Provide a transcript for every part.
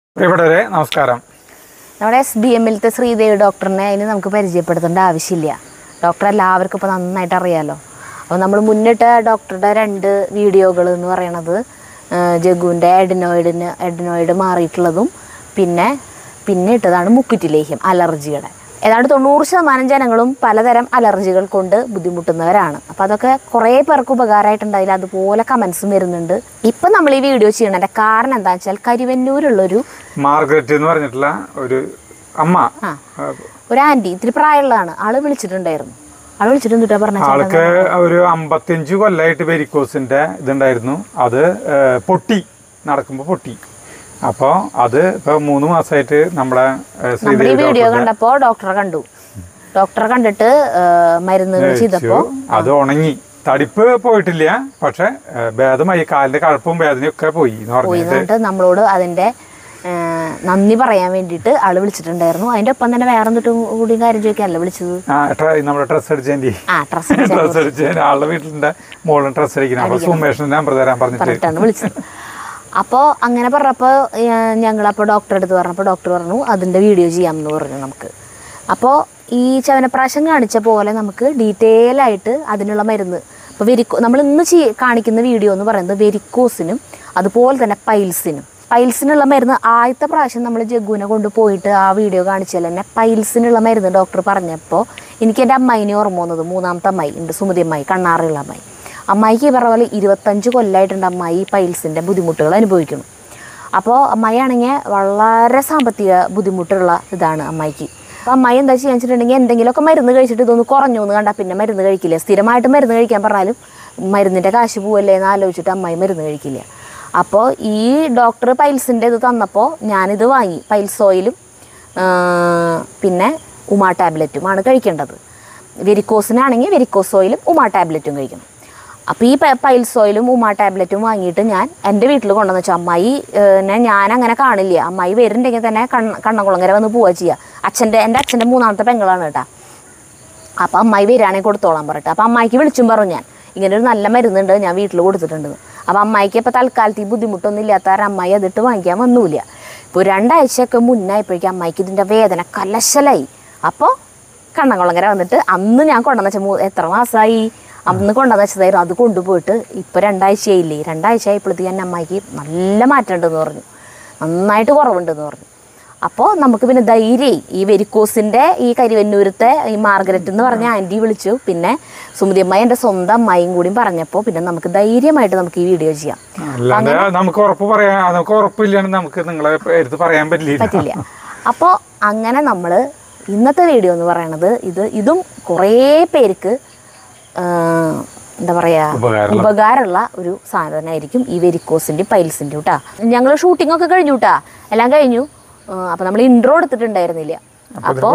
പ്രിയപ്പെട്ടവരെ നമസ്കാരം. നമ്മുടെ SBMലത്തെ ശ്രീദേവി ഡോക്ടറിനെ അതിന് നമുക്ക് പരിചയപ്പെടുത്തേണ്ട ആവശ്യമില്ല. ഡോക്ടർ എല്ലാവർക്കും ഇപ്പോൾ നന്നായിട്ട് അറിയാമല്ലോ. അപ്പോൾ നമ്മൾ മുന്നിട്ട ഡോക്ടറുടെ 2 വീഡിയോകൾ എന്ന് പറയണത് ജഗുവിൻ്റെ എഡനോയിഡ് മാറിയിട്ടുള്ളതും പിന്നെ ഇട്ടതാണ് മുക്കുറ്റി ലേഹ്യം അലർജിയുടെ. ഏതാണ്ട് 90% ജനങ്ങളും പലതരം അലർജികൾ കൊണ്ട് ബുദ്ധിമുട്ടുന്നവരാണ്. അപ്പോൾ അതൊക്കെ കുറേ പേർക്ക് ഉപകാരമായിട്ടുണ്ടായില്ല. അതുപോലെ കമൻസും വരുന്നുണ്ട്. ഇപ്പം നമ്മൾ ഈ വീഡിയോ ചെയ്യണതിൻ്റെ കാരണം എന്താണെന്ന് വെച്ചാൽ കരുവന്നൂരുള്ളൊരു മാർഗരറ്റ് എന്ന് പറഞ്ഞിട്ടുള്ള ഒരു അമ്മ, ഒരു ആൻറ്റി, ഇത്തിരി പ്രായമുള്ളതാണ്. ആള് വിളിച്ചിട്ടുണ്ടായിരുന്നു. ആൾക്ക് ഒരു 55 കൊല്ലമായിട്ട് വെരിക്കോസിന്റെ ഇതുണ്ടായിരുന്നു. അത് നടക്കുമ്പോൾ പൊട്ടി. അപ്പോൾ അത് ഇപ്പോൾ 3 മാസമായിട്ട് നമ്മുടെ വീഡിയോ കണ്ടപ്പോൾ ഡോക്ടറെ കണ്ടിട്ട് മരുന്നുകൾ ചെയ്തപ്പോൾ അത് ഉണങ്ങി. തടിപ്പ് പോയിട്ടില്ല, പക്ഷെ ഭേദമായി. കാലിന്റെ കഴപ്പും വേദനയൊക്കെ പോയി എന്ന് പറഞ്ഞിട്ട് നമ്മളോട് അതിന്റെ നന്ദി പറയാൻ വേണ്ടിയിട്ട് ആള് വിളിച്ചിട്ടുണ്ടായിരുന്നു. അതിന്റെ ഒപ്പം തന്നെ വേറെ എന്തിട്ടും കൂടി കാര്യം ചോദിക്കാനല്ലോ വിളിച്ചത്. നമ്മുടെ ഡ്രസ് അടിച്ചതിന്റെ ആളുടെ വീട്ടിലെ മോളും ഡ്രസ് അടിക്കണം. അപ്പൊ സുമേഷിന്റെ നമ്പർ തരാൻ പറഞ്ഞിട്ടാണ് വിളിച്ചത്. അപ്പോൾ അങ്ങനെ പറഞ്ഞപ്പോൾ ഞങ്ങളപ്പോൾ ഡോക്ടറെ അടുത്ത് പറഞ്ഞപ്പോൾ ഡോക്ടർ പറഞ്ഞു അതിൻ്റെ വീഡിയോ ചെയ്യാമെന്ന് പറഞ്ഞു നമുക്ക്. അപ്പോൾ ഈ ചവനപ്രാശം കാണിച്ച പോലെ നമുക്ക് ഡീറ്റെയിൽ ആയിട്ട് അതിനുള്ള മരുന്ന് ഇപ്പോൾ നമ്മൾ ഇന്ന് കാണിക്കുന്ന വീഡിയോ എന്ന് പറയുന്നത് വെരിക്കോസിനും അതുപോലെ തന്നെ പൈൽസിനുള്ള മരുന്ന് ആദ്യത്തെ പ്രാവശ്യം നമ്മൾ ജഗ്ഗുവിനെ കൊണ്ടുപോയിട്ട് ആ വീഡിയോ കാണിച്ചാൽ തന്നെ പൈൽസിനുള്ള മരുന്ന് ഡോക്ടർ പറഞ്ഞപ്പോൾ എനിക്ക് എൻ്റെ അമ്മായിനെ ഓർമ്മ വന്നത്. 3ാമത്തെ അമ്മായി ഉണ്ട്, സുമതി അമ്മായി, കണ്ണാറുള്ള അമ്മായി. അമ്മായിക്ക് ഈ പറഞ്ഞ പോലെ 25 കൊല്ലമായിട്ടുണ്ട് അമ്മായി പൈൽസിൻ്റെ ബുദ്ധിമുട്ടുകൾ അനുഭവിക്കുന്നു. അപ്പോൾ അമ്മായി ആണെങ്കിൽ വളരെ സാമ്പത്തിക ബുദ്ധിമുട്ടുള്ള ഇതാണ് അമ്മായിക്ക്. അപ്പോൾ അമ്മായി എന്താ ചെയ്യാൻ വെച്ചിട്ടുണ്ടെങ്കിൽ എന്തെങ്കിലുമൊക്കെ മരുന്ന് കഴിച്ചിട്ട് ഇതൊന്ന് കുറഞ്ഞു എന്ന് കണ്ടാൽ പിന്നെ മരുന്ന് കഴിക്കില്ല. സ്ഥിരമായിട്ട് മരുന്ന് കഴിക്കാൻ പറഞ്ഞാലും മരുന്നിൻ്റെ കാശ് പോവല്ലേ എന്ന് ആലോചിച്ചിട്ട് അമ്മായി മരുന്ന് കഴിക്കില്ല. അപ്പോൾ ഈ ഡോക്ടർ പൈൽസിൻ്റെ ഇത് തന്നപ്പോൾ ഞാനിത് വാങ്ങി. പൈൽസ് ഓയിലും പിന്നെ ഉമാ ടാബ്ലറ്റുമാണ് കഴിക്കേണ്ടത്. വെരിക്കോസിനാണെങ്കിൽ വെരിക്കോസ് ഓയിലും ഉമാ ടാബ്ലറ്റും കഴിക്കണം. അപ്പോൾ ഈ പൈൽസ് ഓയിലും ഉമാ ടാബ്ലറ്റും വാങ്ങിയിട്ട് ഞാൻ എൻ്റെ വീട്ടിൽ കൊണ്ടുവന്ന് വെച്ചാൽ അമ്മായി ഞാൻ അങ്ങനെ കാണില്ല. അമ്മായി വരുന്നുണ്ടെങ്കിൽ തന്നെ കണ്ണംകുളങ്ങര വന്ന് പോവുക ചെയ്യുക. എൻ്റെ അച്ഛൻ്റെ 3ാമത്തെ പെങ്ങളാണ് കേട്ടോ. അപ്പോൾ അമ്മായി വരികയാണെങ്കിൽ കൊടുത്തോളാൻ പറഞ്ഞിട്ട്. അപ്പോൾ അമ്മായിക്ക് വിളിച്ചും പറഞ്ഞു ഞാൻ ഇങ്ങനെ ഒരു നല്ല മരുന്നുണ്ട്, ഞാൻ വീട്ടിൽ കൊടുത്തിട്ടുണ്ടെന്ന്. അപ്പോൾ അമ്മായിക്ക് ഇപ്പോൾ തൽക്കാലത്ത് ഈ ബുദ്ധിമുട്ടൊന്നും ഇല്ലാത്തവരെ അമ്മായി അതിട്ട് വാങ്ങിക്കാൻ വന്നില്ല. ഇപ്പോൾ 2 ആഴ്ചയൊക്കെ മുന്നായപ്പോഴേക്കും അമ്മായിക്ക് ഇതിൻ്റെ വേദന കലശലായി. അപ്പോൾ കണ്ണംകുളങ്ങര വന്നിട്ട് അന്ന് ഞാൻ കൊണ്ടുവന്ന് വെച്ചാൽ എത്ര മാസമായി അന്ന് കൊണ്ടുവന്ന് വെച്ചതായിരുന്നു. അത് കൊണ്ടുപോയിട്ട് ഇപ്പോൾ 2 ആഴ്ചയായില്ലേ. 2 ആഴ്ച ആയപ്പോഴത്തേക്ക് എൻ്റെ അമ്മായിക്ക് നല്ല മാറ്റം ഉണ്ടെന്ന് പറഞ്ഞു, നന്നായിട്ട് കുറവുണ്ടെന്ന് പറഞ്ഞു. അപ്പോൾ നമുക്ക് പിന്നെ ധൈര്യമായി ഈ വെരിക്കോസിൻ്റെ ഈ കരിവന്നൂരത്തെ ഈ മാർഗരറ്റ് എന്ന് പറഞ്ഞ ആൻറ്റി വിളിച്ചു. പിന്നെ സുമതി അമ്മായി എൻ്റെ സ്വന്തം അമ്മായിയും കൂടി പറഞ്ഞപ്പോൾ പിന്നെ നമുക്ക് ധൈര്യമായിട്ട് നമുക്ക് ഈ വീഡിയോ ചെയ്യാം. പറ്റില്ല. അപ്പോൾ അങ്ങനെ നമ്മൾ ഇന്നത്തെ വീഡിയോ എന്ന് പറയണത് ഇതും കുറേ പേർക്ക് എന്താ പറയുക ഉപകാരമുള്ള ഒരു സാധനമായിരിക്കും ഈ വെരിക്കോസിൻ്റെ പൈൽസിൻ്റെ കേട്ടാ. ഞങ്ങൾ ഷൂട്ടിങ്ങൊക്കെ കഴിഞ്ഞു കേട്ടാ, എല്ലാം കഴിഞ്ഞു. അപ്പോൾ നമ്മൾ ഇൻട്രോ എടുത്തിട്ടുണ്ടായിരുന്നില്ല. അപ്പോൾ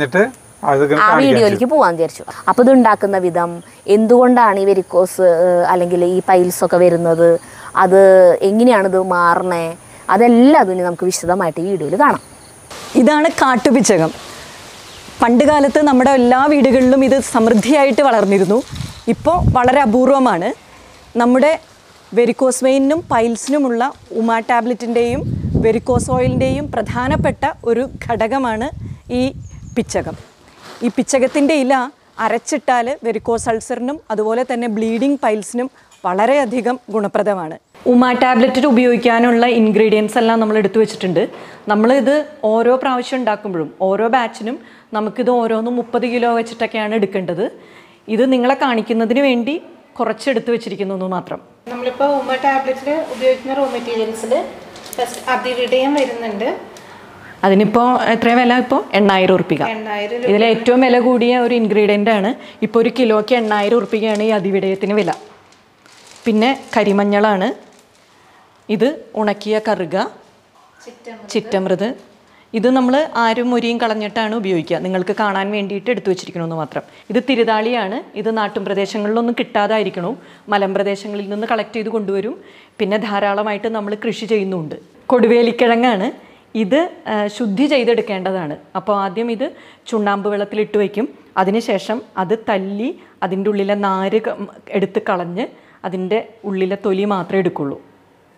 ആ വീഡിയോയിലേക്ക് പോകാൻ വിചാരിച്ചു. അപ്പോൾ ഇത് ഉണ്ടാക്കുന്ന വിധം, എന്തുകൊണ്ടാണ് ഈ വെരിക്കോസ് അല്ലെങ്കിൽ ഈ പൈൽസൊക്കെ വരുന്നത്, അത് എങ്ങനെയാണ് ഇത് മാറണേ, അതെല്ലാം അതിന് നമുക്ക് വിശദമായിട്ട് ഈ വീഡിയോയിൽ കാണാം. ഇതാണ് കാട്ടുപിച്ചകം. പണ്ട് കാലത്ത് നമ്മുടെ എല്ലാ വീടുകളിലും ഇത് സമൃദ്ധിയായിട്ട് വളർന്നിരുന്നു. ഇപ്പോൾ വളരെ അപൂർവമാണ്. നമ്മുടെ വെരിക്കോസ് വെയിനും പൈൽസിനുമുള്ള ഉമാ ടാബ്ലറ്റിൻ്റെയും വെരിക്കോസ് ഓയിലിൻ്റെയും പ്രധാനപ്പെട്ട ഒരു ഘടകമാണ് ഈ പിച്ചകം. ഈ പിച്ചകത്തിൻ്റെ ഇല അരച്ചിട്ടാൽ വെരിക്കോസ് അൾസറിനും അതുപോലെ തന്നെ ബ്ലീഡിംഗ് പൈൽസിനും വളരെയധികം ഗുണപ്രദമാണ്. ഉമാ ടാബ്ലറ്റിൽ ഉപയോഗിക്കാനുള്ള ഇൻഗ്രീഡിയൻസ് എല്ലാം നമ്മൾ എടുത്തു വെച്ചിട്ടുണ്ട്. നമ്മളിത് ഓരോ പ്രാവശ്യം ഉണ്ടാക്കുമ്പോഴും ഓരോ ബാച്ചിനും നമുക്കിത് ഓരോന്നും 30 കിലോ വെച്ചിട്ടൊക്കെയാണ് എടുക്കേണ്ടത്. ഇത് നിങ്ങളെ കാണിക്കുന്നതിന് വേണ്ടി കുറച്ചെടുത്ത് വെച്ചിരിക്കുന്നു മാത്രം. നമ്മളിപ്പോൾ ഉമ ടാബ്ലറ്റിൽ ഉപയോഗിക്കുന്ന റോ മെറ്റീരിയൽസിൽ ഫസ്റ്റ് അതിവിടയം വരുന്നുണ്ട്. അതിനിപ്പോൾ എത്ര വില? ഇപ്പോൾ 8000 ഉറുപ്പിക. ഇതിൽ ഏറ്റവും വില കൂടിയ ഒരു ഇൻഗ്രീഡിയൻ്റ് ആണ്. ഇപ്പോൾ 1 കിലോയ്ക്ക് 8000 ഉറുപ്പികയാണ് ഈ അതിവിടയത്തിന് വില. പിന്നെ കരിമഞ്ഞളാണ്. ഇത് ഉണക്കിയ കറുക, ചിറ്റമൃത്. ഇത് നമ്മൾ ആരും മുരിയും കളഞ്ഞിട്ടാണ് ഉപയോഗിക്കുക. നിങ്ങൾക്ക് കാണാൻ വേണ്ടിയിട്ട് എടുത്തു വെച്ചിരിക്കണമെന്ന് മാത്രം. ഇത് തിരുതാളിയാണ്. ഇത് നാട്ടും പ്രദേശങ്ങളിലൊന്നും കിട്ടാതായിരിക്കണു. മലമ്പ്രദേശങ്ങളിൽ നിന്ന് കളക്ട് ചെയ്ത് കൊണ്ടുവരും. പിന്നെ ധാരാളമായിട്ട് നമ്മൾ കൃഷി ചെയ്യുന്നുണ്ട്. കൊടുവേലിക്കിഴങ്ങാണ്. ഇത് ശുദ്ധി ചെയ്തെടുക്കേണ്ടതാണ്. അപ്പോൾ ആദ്യം ഇത് ചുണ്ണാമ്പ് വെള്ളത്തിലിട്ട് വയ്ക്കും. അതിനുശേഷം അത് തല്ലി അതിൻ്റെ ഉള്ളിലെ നാര് എടുത്ത് കളഞ്ഞ് അതിൻ്റെ ഉള്ളിലെ തൊലി മാത്രമേ എടുക്കുള്ളൂ.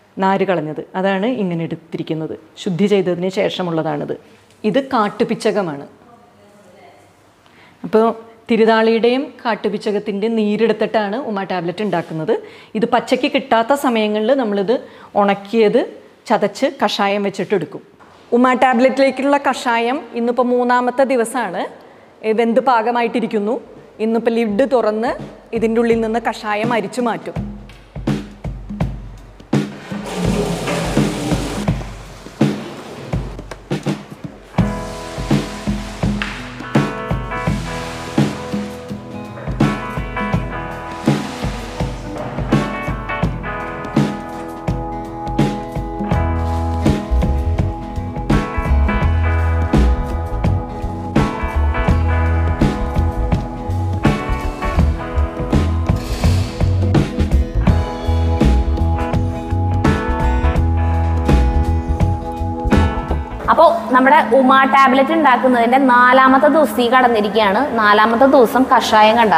നാര് കളഞ്ഞത്, അതാണ് ഇങ്ങനെ എടുത്തിരിക്കുന്നത്. ശുദ്ധി ചെയ്തതിന് ശേഷമുള്ളതാണിത്. ഇത് കാട്ടുപിച്ചകമാണ്. അപ്പോൾ തിരുതാളിയുടെയും കാട്ടുപിച്ചകത്തിൻ്റെ നീരെടുത്തിട്ടാണ് ഉമ ടാബ്ലറ്റ് ഉണ്ടാക്കുന്നത്. ഇത് പച്ചയ്ക്ക് കിട്ടാത്ത സമയങ്ങളിൽ നമ്മളിത് ഉണക്കിയത് ചതച്ച് കഷായം വെച്ചിട്ടെടുക്കും. ഉമ ടാബ്ലറ്റിലേക്കുള്ള കഷായം ഇന്നിപ്പോൾ 3-ാമത്തെ ദിവസമാണ്. വെന്ത് പാകമായിട്ടിരിക്കുന്നു. ഇന്നിപ്പോൾ ലിഡ് തുറന്ന് ഇതിൻ്റെ ഉള്ളിൽ നിന്ന് കഷായം അരിച്ചു മാറ്റും. അപ്പോൾ നമ്മുടെ ഉമ ടാബ്ലറ്റ് ഉണ്ടാക്കുന്നതിൻ്റെ 4-ാമത്തെ ദിവസത്തേക്ക് കടന്നിരിക്കുകയാണ്. 4-ാമത്തെ ദിവസം കഷായം കണ്ട.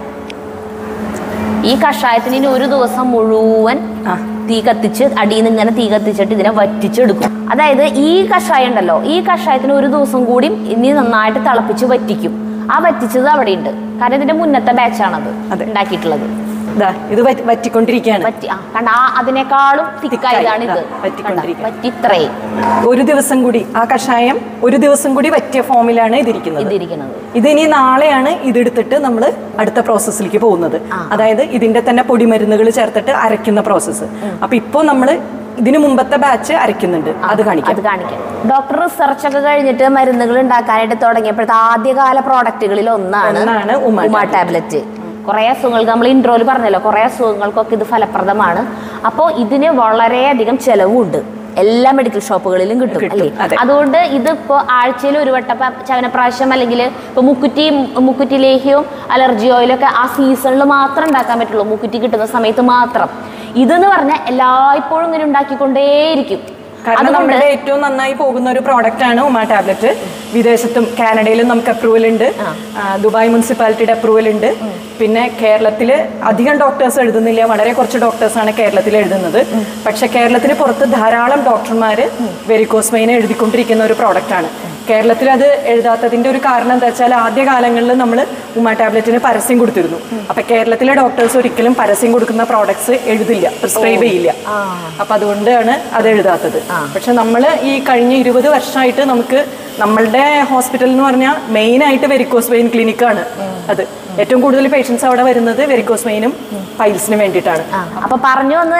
ഈ കഷായത്തിന് ഇനി ഒരു ദിവസം മുഴുവൻ തീ കത്തിച്ച് അടിയിൽ നിന്ന് ഇങ്ങനെ തീ കത്തിച്ചിട്ട് ഇതിനെ വറ്റിച്ചെടുക്കും. അതായത് ഈ കഷായം ഉണ്ടല്ലോ, ഈ കഷായത്തിന് ഒരു ദിവസം കൂടി ഇനി നന്നായിട്ട് തിളപ്പിച്ച് വറ്റിക്കും. ആ വറ്റിച്ചത് അവിടെ ഉണ്ട്. കാരണം ഇതിന്റെ മുന്നത്തെ ബാച്ചാണത് ഉണ്ടാക്കിയിട്ടുള്ളത്. ഇത് വറ്റിക്കൊണ്ടിരിക്കുകയാണ്. അതിനേക്കാളും തിക്കായതാണ് ഇത്. വറ്റിത്രേ ഒരു ദിവസം കൂടി ആ കഷായം ഒരു ദിവസം കൂടി വറ്റിയ ഫോമിലാണ് ഇതിരിക്കുന്നത്. ഇതിനി നാളെയാണ് ഇതെടുത്തിട്ട് നമ്മൾ അടുത്ത പ്രോസസ്സിലേക്ക് പോകുന്നത്. അതായത് ഇതിന്റെ തന്നെ പൊടിമരുന്നുകൾ ചേർത്തിട്ട് അരയ്ക്കുന്ന പ്രോസസ്സ്. അപ്പൊ ഇപ്പൊ നമ്മൾ ഇതിനു മുമ്പത്തെ ബാച്ച് അരയ്ക്കുന്നുണ്ട്. അത് കാണിക്കാം. ഡോക്ടർ റിസർച്ച് ഒക്കെ കഴിഞ്ഞിട്ട് മരുന്നുകൾ ഉണ്ടാക്കാനായിട്ട് തുടങ്ങിയപ്പോഴത്തെ ആദ്യകാല പ്രോഡക്റ്റുകളിൽ ഒന്നാണ് ഉമ ടാബ്ലറ്റ്. കുറേ അസുഖങ്ങൾക്ക് നമ്മൾ ഇൻട്രോയിൽ പറഞ്ഞല്ലോ, കുറേ അസുഖങ്ങൾക്കൊക്കെ ഇത് ഫലപ്രദമാണ്. അപ്പോൾ ഇതിന് വളരെയധികം ചെലവുണ്ട്. എല്ലാ മെഡിക്കൽ ഷോപ്പുകളിലും കിട്ടും അല്ലേ. അതുകൊണ്ട് ഇതിപ്പോൾ ആഴ്ചയിൽ ഒരു വട്ടം ചവനപ്രാശം അല്ലെങ്കിൽ ഇപ്പോൾ മുക്കുറ്റി ലേഹ്യവും അലർജി ഓയിലൊക്കെ ആ സീസണിൽ മാത്രം ഉണ്ടാക്കാൻ പറ്റുള്ളൂ. മുക്കുറ്റി കിട്ടുന്ന സമയത്ത് മാത്രം. ഇതെന്ന് പറഞ്ഞാൽ എല്ലായ്പ്പോഴും ഇങ്ങനെ ഉണ്ടാക്കിക്കൊണ്ടേയിരിക്കും. കാരണം നമ്മുടെ ഏറ്റവും നന്നായി പോകുന്ന ഒരു പ്രോഡക്റ്റ് ആണ് ഉമ ടാബ്ലറ്റ്. വിദേശത്തും കാനഡയിലും നമുക്ക് അപ്രൂവൽ ഉണ്ട്. ദുബായ് മുനിസിപ്പാലിറ്റിയുടെ അപ്രൂവൽ ഉണ്ട്. പിന്നെ കേരളത്തിൽ അധികം ഡോക്ടേഴ്സ് എഴുതുന്നില്ല, വളരെ കുറച്ച് ഡോക്ടേഴ്സാണ് കേരളത്തിൽ എഴുതുന്നത്. പക്ഷെ കേരളത്തിന് പുറത്ത് ധാരാളം ഡോക്ടർമാർ വെരിക്കോസ് വെയിൻ എഴുതിക്കൊണ്ടിരിക്കുന്ന ഒരു പ്രോഡക്റ്റാണ്. കേരളത്തിൽ അത് എഴുതാത്തതിൻ്റെ ഒരു കാരണം എന്താ വെച്ചാൽ ആദ്യകാലങ്ങളിൽ നമ്മൾ ഉമ ടാബ്ലറ്റിന് പരസ്യം കൊടുത്തിരുന്നു. അപ്പൊ കേരളത്തിലെ ഡോക്ടേഴ്സ് ഒരിക്കലും പരസ്യം കൊടുക്കുന്ന പ്രോഡക്ട്സ് എഴുതില്ല, പ്രിസ്ക്രൈബ് ചെയ്യില്ല. അപ്പൊ അതുകൊണ്ടാണ് അത് എഴുതാത്തത്. പക്ഷെ നമ്മൾ ഈ കഴിഞ്ഞ 20 വർഷമായിട്ട് നമുക്ക് നമ്മളുടെ ഹോസ്പിറ്റൽ എന്ന് പറഞ്ഞാൽ മെയിനായിട്ട് വെരിക്കോസ് വെയിൻ ക്ലിനിക്കാണ്. അത് ഏറ്റവും കൂടുതൽ പേഷ്യൻസ് അവിടെ വരുന്നത് വെരിക്കോസ് വെയിനും പൈൽസിനും വേണ്ടിയിട്ടാണ്. അപ്പൊ പറഞ്ഞു വന്നത്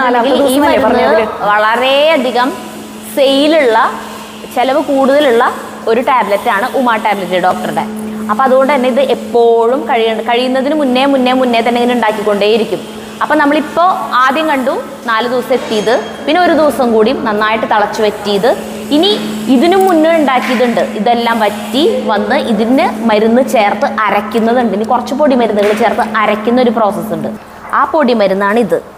എന്താണെന്ന് വളരെയധികം സെയിലുള്ള ചെലവ് കൂടുതലുള്ള ഒരു ടാബ്ലറ്റാണ് ഉമ ടാബ്ലറ്റ് ഡോക്ടറുടെ. അപ്പം അതുകൊണ്ട് തന്നെ ഇത് എപ്പോഴും കഴിയുന്നതിന് മുന്നേ തന്നെ ഇങ്ങനെ ഉണ്ടാക്കിക്കൊണ്ടേയിരിക്കും. അപ്പം നമ്മളിപ്പോൾ ആദ്യം കണ്ടു 4 ദിവസം എത്തിയത്, പിന്നെ ഒരു ദിവസം കൂടി നന്നായിട്ട് തിളച്ച് വറ്റിയത്. ഇനി ഇതിനു മുന്നേ ഉണ്ടാക്കിയതുണ്ട്. ഇതെല്ലാം വറ്റി വന്ന് ഇതിന് മരുന്ന് ചേർത്ത് അരയ്ക്കുന്നതുണ്ട്. ഇനി കുറച്ച് പൊടിമരുന്നുകൾ ചേർത്ത് അരയ്ക്കുന്ന ഒരു പ്രോസസ്സ് ഉണ്ട്. ആ പൊടിമരുന്നാണ് ഇത്.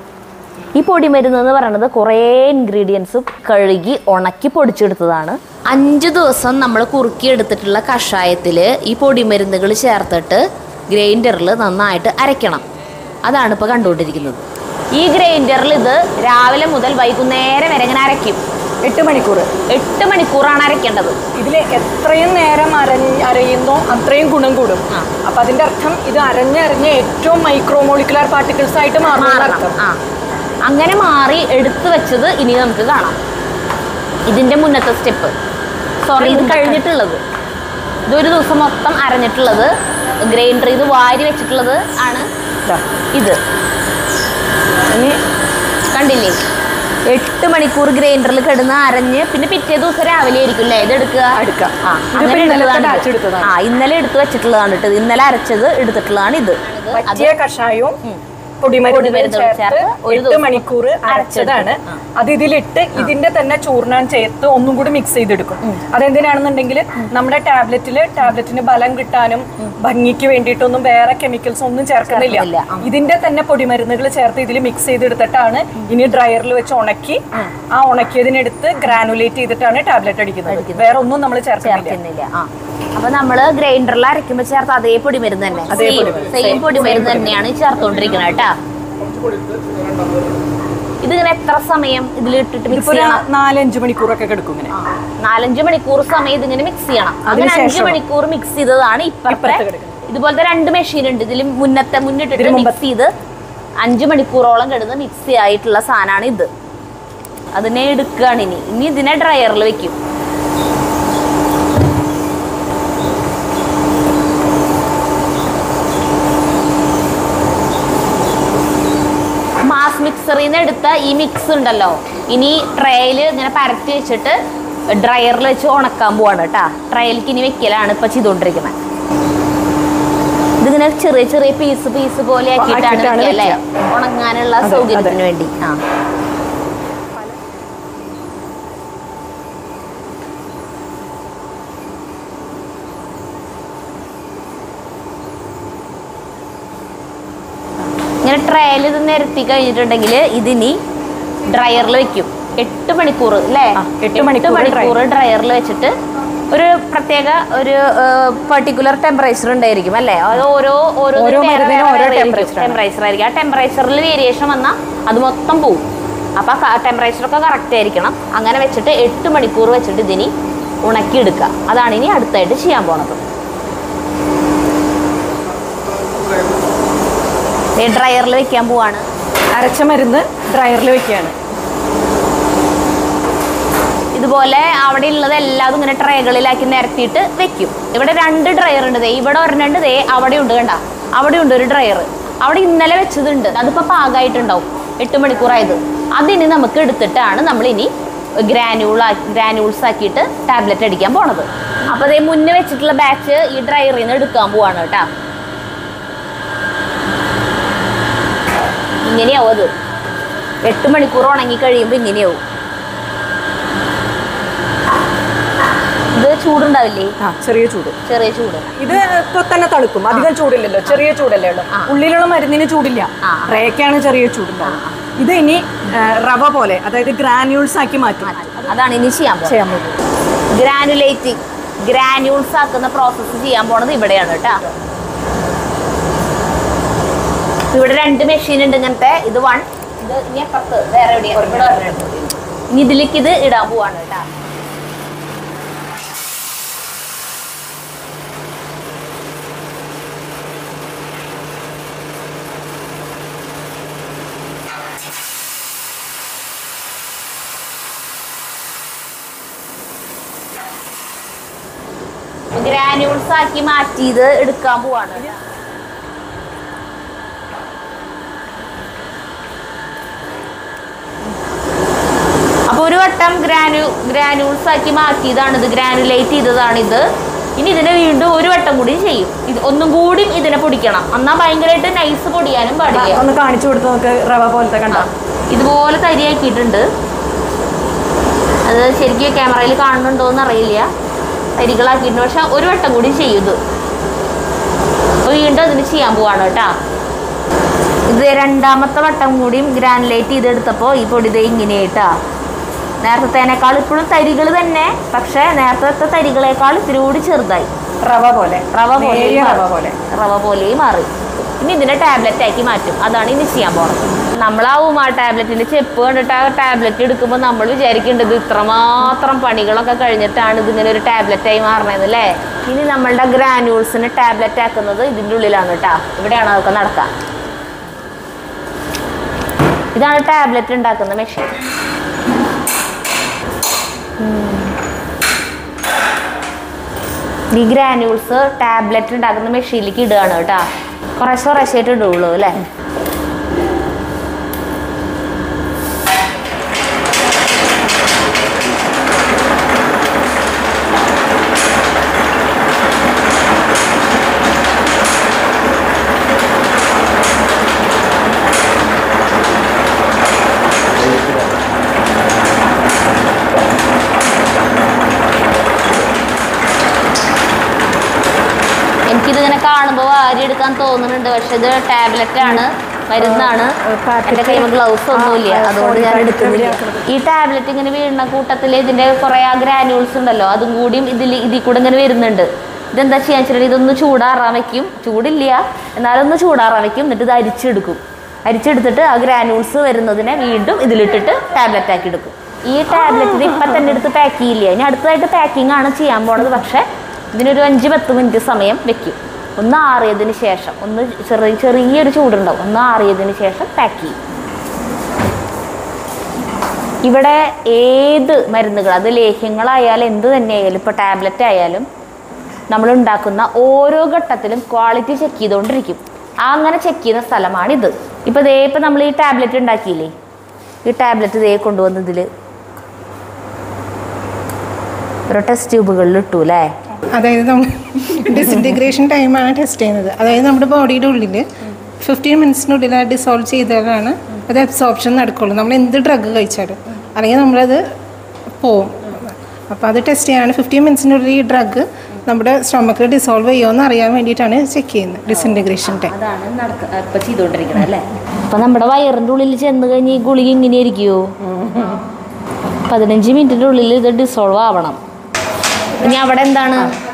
ഈ പൊടിമരുന്ന് എന്ന് പറയുന്നത് കുറേ ഇൻഗ്രീഡിയൻസ് കഴുകി ഉണക്കി പൊടിച്ചെടുത്തതാണ്. 5 ദിവസം നമ്മൾ കുറുക്കിയെടുത്തിട്ടുള്ള കഷായത്തിൽ ഈ പൊടിമരുന്നുകൾ ചേർത്തിട്ട് ഗ്രൈൻഡറിൽ നന്നായിട്ട് അരയ്ക്കണം. അതാണ് ഇപ്പോൾ കണ്ടുകൊണ്ടിരിക്കുന്നത്. ഈ ഗ്രൈൻഡറിൽ ഇത് രാവിലെ മുതൽ വൈകുന്നേരം വരെ ഇങ്ങനെ അരയ്ക്കും. 8 മണിക്കൂർ. 8 മണിക്കൂറാണ് അരയ്ക്കേണ്ടത്. ഇതിൽ എത്രയും നേരം അരയുന്നോ അത്രയും ഗുണം കൂടും. അപ്പം അതിൻ്റെ അർത്ഥം ഇത് അരഞ്ഞ് ഏറ്റവും മൈക്രോമോളിക്കുലർ പാർട്ടിക്കിൾസ് ആയിട്ട് മാറണം. അങ്ങനെ മാറി എടുത്തു വെച്ചത് ഇനി നമുക്ക് കാണാം. ഇതിൻ്റെ മുന്നത്തെ സ്റ്റെപ്പ്, ഇത് കഴിഞ്ഞിട്ടുള്ളത്, ഇതൊരു ദിവസം മൊത്തം അരഞ്ഞിട്ടുള്ളത്, ഗ്രൈൻഡർ ഇത് വാരി വെച്ചിട്ടുള്ളത് ആണ് ഇത്. ഇനി കണ്ടില്ലേ, 8 മണിക്കൂർ ഗ്രൈൻഡറിൽ കിടന്ന് അരഞ്ഞ് പിന്നെ പിറ്റേ ദിവസം രാവിലെ ആയിരിക്കും അല്ലേ ഇത് എടുക്കുക. ഇന്നലെ എടുത്ത് വെച്ചിട്ടുള്ളതാണ് ഇട്ടത്. ഇന്നലെ അരച്ചത് എടുത്തിട്ടുള്ളതാണ് ഇത്. കഷായവും പൊടിമരുന്ന് ചേർത്ത് 8 മണിക്കൂർ അരച്ചതാണ്. അത് ഇതിലിട്ട് ഇതിന്റെ തന്നെ ചൂർണം ചേർത്ത് ഒന്നും കൂടി മിക്സ് ചെയ്തെടുക്കും. അതെന്തിനാണെന്നുണ്ടെങ്കിൽ നമ്മുടെ ടാബ്ലറ്റിന് ബലം കിട്ടാനും ഭംഗിക്ക് വേണ്ടിയിട്ടൊന്നും വേറെ കെമിക്കൽസ് ഒന്നും ചേർക്കുന്നില്ല. ഇതിന്റെ തന്നെ പൊടിമരുന്നുകൾ ചേർത്ത് ഇതിൽ മിക്സ് ചെയ്തെടുത്തിട്ടാണ് ഇനി ഡ്രയറിൽ വെച്ച് ഉണക്കി ആ ഉണക്കിയതിനെടുത്ത് ഗ്രാനുലേറ്റ് ചെയ്തിട്ടാണ് ടാബ്ലറ്റ് അടിക്കുന്നത്. വേറെ ഒന്നും നമ്മൾ ചേർക്കുന്നില്ല. അപ്പൊ നമ്മള് ഗ്രൈൻഡറിൽ അരയ്ക്കുമ്പോ ചേർത്ത് അതേ പൊടിമരുന്ന് തന്നെ, സെയിം പൊടിമരുന്ന് തന്നെയാണ് ചേർത്തോണ്ടിരിക്കുന്നത് കേട്ടാ. ഇതിങ്ങനെ എത്ര സമയം ഇതിലിട്ടിട്ട് മിക്സ് ചെയ്യണം? 4-5 മണിക്കൂറൊക്കെ കിടക്കും ഇങ്ങനെ. 4-5 മണിക്കൂർ സമയം ഇതിങ്ങനെ മിക്സ് ചെയ്യണം. അങ്ങനെ 5 മണിക്കൂർ മിക്സ് ചെയ്തതാണ് ഇപ്പുറത്തെ. ഇതുപോലത്തെ 2 മെഷീൻ ഉണ്ട്. ഇതിൽ മുന്നിട്ടിട്ട് മിക്സ് ചെയ്ത് 5 മണിക്കൂറോളം കിടന്ന് മിക്സ് ആയിട്ടുള്ള സാധനമാണ് ഇത്. അതിനെ എടുക്കുകയാണ് ഇനി ഇതിനെ ഡ്രയറിൽ വെക്കും. മാസ് മിക്സറിൽ നിന്ന് എടുത്ത ഈ മിക്സ് ഉണ്ടല്ലോ, ഇനി ട്രേയിൽ ഇങ്ങനെ പരത്തി വെച്ചിട്ട് ഡ്രയറിൽ വെച്ച് ഉണക്കാൻ പോവാണ് കേട്ടോ. ട്രയലിലേക്ക് ഇനി വെക്കലാണ് ഇപ്പൊ ചെയ്തുകൊണ്ടിരിക്കുന്നത്. ഇതിങ്ങനെ ചെറിയ ചെറിയ പീസ് പോലെ ആക്കിയിട്ടാണ് അല്ലേ ഉണങ്ങാനുള്ള സൗകര്യത്തിന് വേണ്ടി. ഇങ്ങനെ ട്രയൽ ഇത് നിരത്തി കഴിഞ്ഞിട്ടുണ്ടെങ്കിൽ ഇതിനി ഡ്രയറിൽ വെക്കും 8 മണിക്കൂർ അല്ലേ? 8 മണിക്കൂർ ഡ്രയറിൽ വെച്ചിട്ട് ഒരു പ്രത്യേക ഒരു പെർട്ടിക്കുലർ ടെമ്പറേച്ചർ ഉണ്ടായിരിക്കും അല്ലേ? അത് ഓരോ ടെമ്പറേച്ചർ ആയിരിക്കും. ആ ടെമ്പറേച്ചറിൽ വേരിയേഷൻ വന്നാൽ അത് മൊത്തം പോവും. അപ്പം ടെമ്പറേച്ചറൊക്കെ കറക്റ്റ് ആയിരിക്കണം. അങ്ങനെ വെച്ചിട്ട് 8 മണിക്കൂർ വെച്ചിട്ട് ഇതിനി ഉണക്കിയെടുക്കുക. അതാണ് ഇനി അടുത്തായിട്ട് ചെയ്യാൻ പോണത്. ഡ്രയറിൽ വെക്കാൻ പോവാണ്. അരച്ച മരുന്ന് ഡ്രയറിൽ വെക്കുകയാണ്. ഇതുപോലെ അവിടെ ഉള്ളത് എല്ലാതും ഇങ്ങനെ ട്രേകളിലാക്കി നിരത്തിയിട്ട് വെക്കും. ഇവിടെ 2 ഡ്രയർ ഉണ്ട്. ഇവിടെ ഒരെണ്ണുണ്ട്, അവിടെ ഉണ്ട്. കണ്ട അവിടെ ഉണ്ട് ഒരു ഡ്രയർ. അവിടെ ഇന്നലെ വെച്ചതുണ്ട്. അതിപ്പോൾ പാകമായിട്ടുണ്ടാവും 8 മണിക്കൂറായത്. അതിനി നമുക്ക് എടുത്തിട്ടാണ് നമ്മളിനി ഗ്രാന്യൂൾസ് ആക്കിയിട്ട് ടാബ്ലറ്റ് അടിക്കാൻ പോണത്. അപ്പോൾ അതേ മുന്നേ വെച്ചിട്ടുള്ള ബാച്ച് ഈ ഡ്രയറിൽ നിന്ന് എടുക്കാൻ പോവാണ് കേട്ടോ. ഇങ്ങനെയാവും അത്. 8 മണിക്കൂർ ഉണങ്ങി കഴിയുമ്പോൾ ഇങ്ങനെയാവും. ഇത് ചൂടുണ്ടാവില്ലേ? ചെറിയ ചൂട്. ഇത് ഇപ്പൊ തന്നെ തണുക്കും. അധികം ചൂടില്ലല്ലോ, ചെറിയ ചൂടല്ലേ ഉള്ളൂ. ഉള്ളിലുള്ള മരുന്നിന് ചൂടില്ല, റേക്കാണ് ചെറിയ ചൂടുണ്ടാവും. ഇത് ഇനി റവ പോലെ, അതായത് ഗ്രാന്യൂൾസ് ആക്കി മാറ്റും. അതാണ് ഇനി ചെയ്യാൻ പോകുന്നത്. ഗ്രാന്യൂൾസ് ആക്കുന്ന പ്രോസസ്സ് ചെയ്യാൻ പോണത് ഇവിടെയാണ് കേട്ടോ. ഇവിടെ 2 മെഷീൻ ഉണ്ട് ഇങ്ങനത്തെ. ഇത് 1, ഇത് ഇനി അപ്പുറത്ത് വേറെ എവിടെയാണ്. ഇനി ഇതിലേക്ക് ഇത് ഇടാൻ പോവാണ് കേട്ടോ. ഗ്രാന്യൂൾസ് ആക്കി മാറ്റി ഇത് എടുക്കാൻ പോവാണ്. അപ്പോൾ ഒരു വട്ടം ഗ്രാന്യൂൾസ് ആക്കി മാറ്റിയതാണ് ഇത്, ഗ്രാനുലേറ്റ് ചെയ്തതാണ് ഇത്. ഇനി ഇതിനെ വീണ്ടും ഒരു വട്ടം കൂടി ചെയ്യും. ഇത് ഒന്നും കൂടി ഇതിനെ പൊടിക്കണം. എന്നാൽ ഭയങ്കരമായിട്ട് നൈസ് പൊടിയാനും പാടില്ല. ഒന്ന് കാണിച്ചു കൊടുത്ത് നമുക്ക് റവ പോലത്തെ കണ്ടോ. ഇതുപോലെ തരിയാക്കിയിട്ടുണ്ട്. അത് ശരിക്കും ക്യാമറയിൽ കാണുന്നുണ്ടോയെന്ന് അറിയില്ല. തരികളാക്കിയിട്ടുണ്ട്. പക്ഷെ ഒരു വട്ടം കൂടി ചെയ്യും ഇത്. അപ്പോൾ വീണ്ടും അതിന് ചെയ്യാൻ പോവാണ് കേട്ടോ. ഇത് 2ാമത്തെ വട്ടം കൂടിയും ഗ്രാനുലേറ്റ് ചെയ്തെടുത്തപ്പോൾ ഈ പൊടി ഇത് ഇങ്ങനെയായിട്ടാ. നേരത്തേനേക്കാൾ ഇപ്പോഴും തരികൾ തന്നെ, പക്ഷെ നേരത്തെ തരികളേക്കാൾ ഇത്തിരി കൂടി ചെറുതായി. റവ പോലെയും മാറി. ഇനി ഇതിനെ ടാബ്ലറ്റ് ആക്കി മാറ്റും. അതാണ് ഇനി ചെയ്യാൻ പോകുന്നത്. നമ്മളാവും ആ ടാബ്ലറ്റിന്റെ ചെപ്പ് കണ്ടിട്ട് ആ ടാബ്ലറ്റ് എടുക്കുമ്പോൾ നമ്മൾ വിചാരിക്കേണ്ടത് ഇത്രമാത്രം പണികളൊക്കെ കഴിഞ്ഞിട്ടാണ് ഇതിങ്ങനെ ഒരു ടാബ്ലറ്റായി മാറണത് അല്ലേ? ഇനി നമ്മളുടെ ഗ്രാന്യൂൾസിന് ടാബ്ലറ്റ് ആക്കുന്നത് ഇതിൻ്റെ ഉള്ളിലാണ് കേട്ടോ. ഇവിടെയാണ് അതൊക്കെ നടക്കുക. ഇതാണ് ടാബ്ലറ്റ് ഉണ്ടാക്കുന്ന മെഷീൻ. ഈ ഗ്രാന്യൂൾസ് ടാബ്ലറ്റ് ഉണ്ടാക്കുന്ന മെഷീനിലേക്ക് ഇടുകയാണ് കേട്ടോ. കുറേശ്ശായിട്ട് ഇടുള്ളൂ അല്ലേ? എനിക്കിതിങ്ങനെ കാണുമ്പോൾ വാരി എടുക്കാൻ തോന്നുന്നുണ്ട്. പക്ഷെ ഇത് ടാബ്ലറ്റ് ആണ്, മരുന്നാണ്. എൻ്റെ കയ്യിൽ ഗ്ലൗസ് ഒന്നുമില്ല, അതുകൊണ്ട് ഞാൻ എടുക്കുന്നില്ല. ഈ ടാബ്ലറ്റ് ഇങ്ങനെ വീഴുന്ന കൂട്ടത്തിൽ ഇതിൻ്റെ കുറേ ഗ്രാന്യൂൾസ് ഉണ്ടല്ലോ, അതും കൂടിയും ഇതിൽ കൂടെ ഇങ്ങനെ വരുന്നുണ്ട്. ഇതെന്താ ചെയ്യാന്ന് വെച്ചിട്ടുണ്ടെങ്കിൽ ഇതൊന്ന് ചൂടാറാൻ വയ്ക്കും. ചൂടില്ല, എന്നാലൊന്ന് ചൂടാറാൻ വയ്ക്കും. എന്നിട്ട് ഇത് അരിച്ചെടുക്കും. അരിച്ചെടുത്തിട്ട് ആ ഗ്രാനൂൾസ് വരുന്നതിനെ വീണ്ടും ഇതിലിട്ടിട്ട് ടാബ്ലറ്റ് ആക്കി എടുക്കും. ഈ ടാബ്ലറ്റിന് ഇപ്പം തന്നെ എടുത്ത് പാക്ക് ചെയ്യില്ല. ഇനി അടുത്തതായിട്ട് പാക്കിംഗ് ആണ് ചെയ്യാൻ പോണത്. പക്ഷേ ഇതിനൊരു 5-10 മിനിറ്റ് സമയം വെക്കും. ഒന്ന് ആറിയതിന് ശേഷം, ഒന്ന് ചെറിയൊരു ചൂടുണ്ടാവും, ഒന്ന് ആറിയതിന് ശേഷം പാക്ക് ചെയ്യും. ഇവിടെ ഏത് മരുന്നുകൾ, അത് ലേഹ്യങ്ങളായാലും എന്ത് തന്നെയായാലും, ഇപ്പോൾ ടാബ്ലറ്റ് ആയാലും നമ്മൾ ഉണ്ടാക്കുന്ന ഓരോ ഘട്ടത്തിലും ക്വാളിറ്റി ചെക്ക് ചെയ്തുകൊണ്ടിരിക്കും. അങ്ങനെ ചെക്ക് ചെയ്യുന്ന സ്ഥലമാണിത്. ഇപ്പോൾ ഇപ്പം നമ്മൾ ഈ ടാബ്ലറ്റ് ഉണ്ടാക്കിയില്ലേ, ഈ ടാബ്ലറ്റ് കൊണ്ടുവന്ന് ഇതിൽ ഓരോ ടെസ്റ്റ് ട്യൂബുകളിൽ ഇട്ടു അല്ലേ. അതായത് നമ്മൾ ഡിസിൻറ്റിഗ്രേഷൻ ടൈമാണ് ടെസ്റ്റ് ചെയ്യുന്നത്. അതായത് നമ്മുടെ ബോഡിയുടെ ഉള്ളിൽ 15 മിനിറ്റ്സിനുള്ളിൽ അത് ഡിസോൾവ് ചെയ്താലാണ് അത് അബ്സോർപ്ഷൻ നടക്കുള്ളൂ, നമ്മൾ എന്ത് ഡ്രഗ് കഴിച്ചാലും. അല്ലെങ്കിൽ നമ്മളത് പോവും. അപ്പോൾ അത് ടെസ്റ്റ് ചെയ്യാനാണ് 15 മിനിറ്റ്സിനുള്ളിൽ ഈ ഡ്രഗ് നമ്മുടെ സ്റ്റൊമക്കിൽ ഡിസോൾവ് ചെയ്യുമെന്ന് അറിയാൻ വേണ്ടിയിട്ടാണ് ചെക്ക് ചെയ്യുന്നത് ഡിസിൻറ്റിഗ്രേഷൻ ടൈം. അതാണ് ഇപ്പം ചെയ്തുകൊണ്ടിരിക്കുന്നത് അല്ലേ. അപ്പം നമ്മുടെ വയറിൻ്റെ ഉള്ളിൽ ചെന്ന് കഴിഞ്ഞ് ഈ ഗുളിക ഇങ്ങനെ ഇരിക്കുമോ? 15 മിനിറ്റിൻ്റെ ഉള്ളിൽ ഇത് ഡിസോൾവ് ആവണം. ഇനി അവിടെ എന്താണ്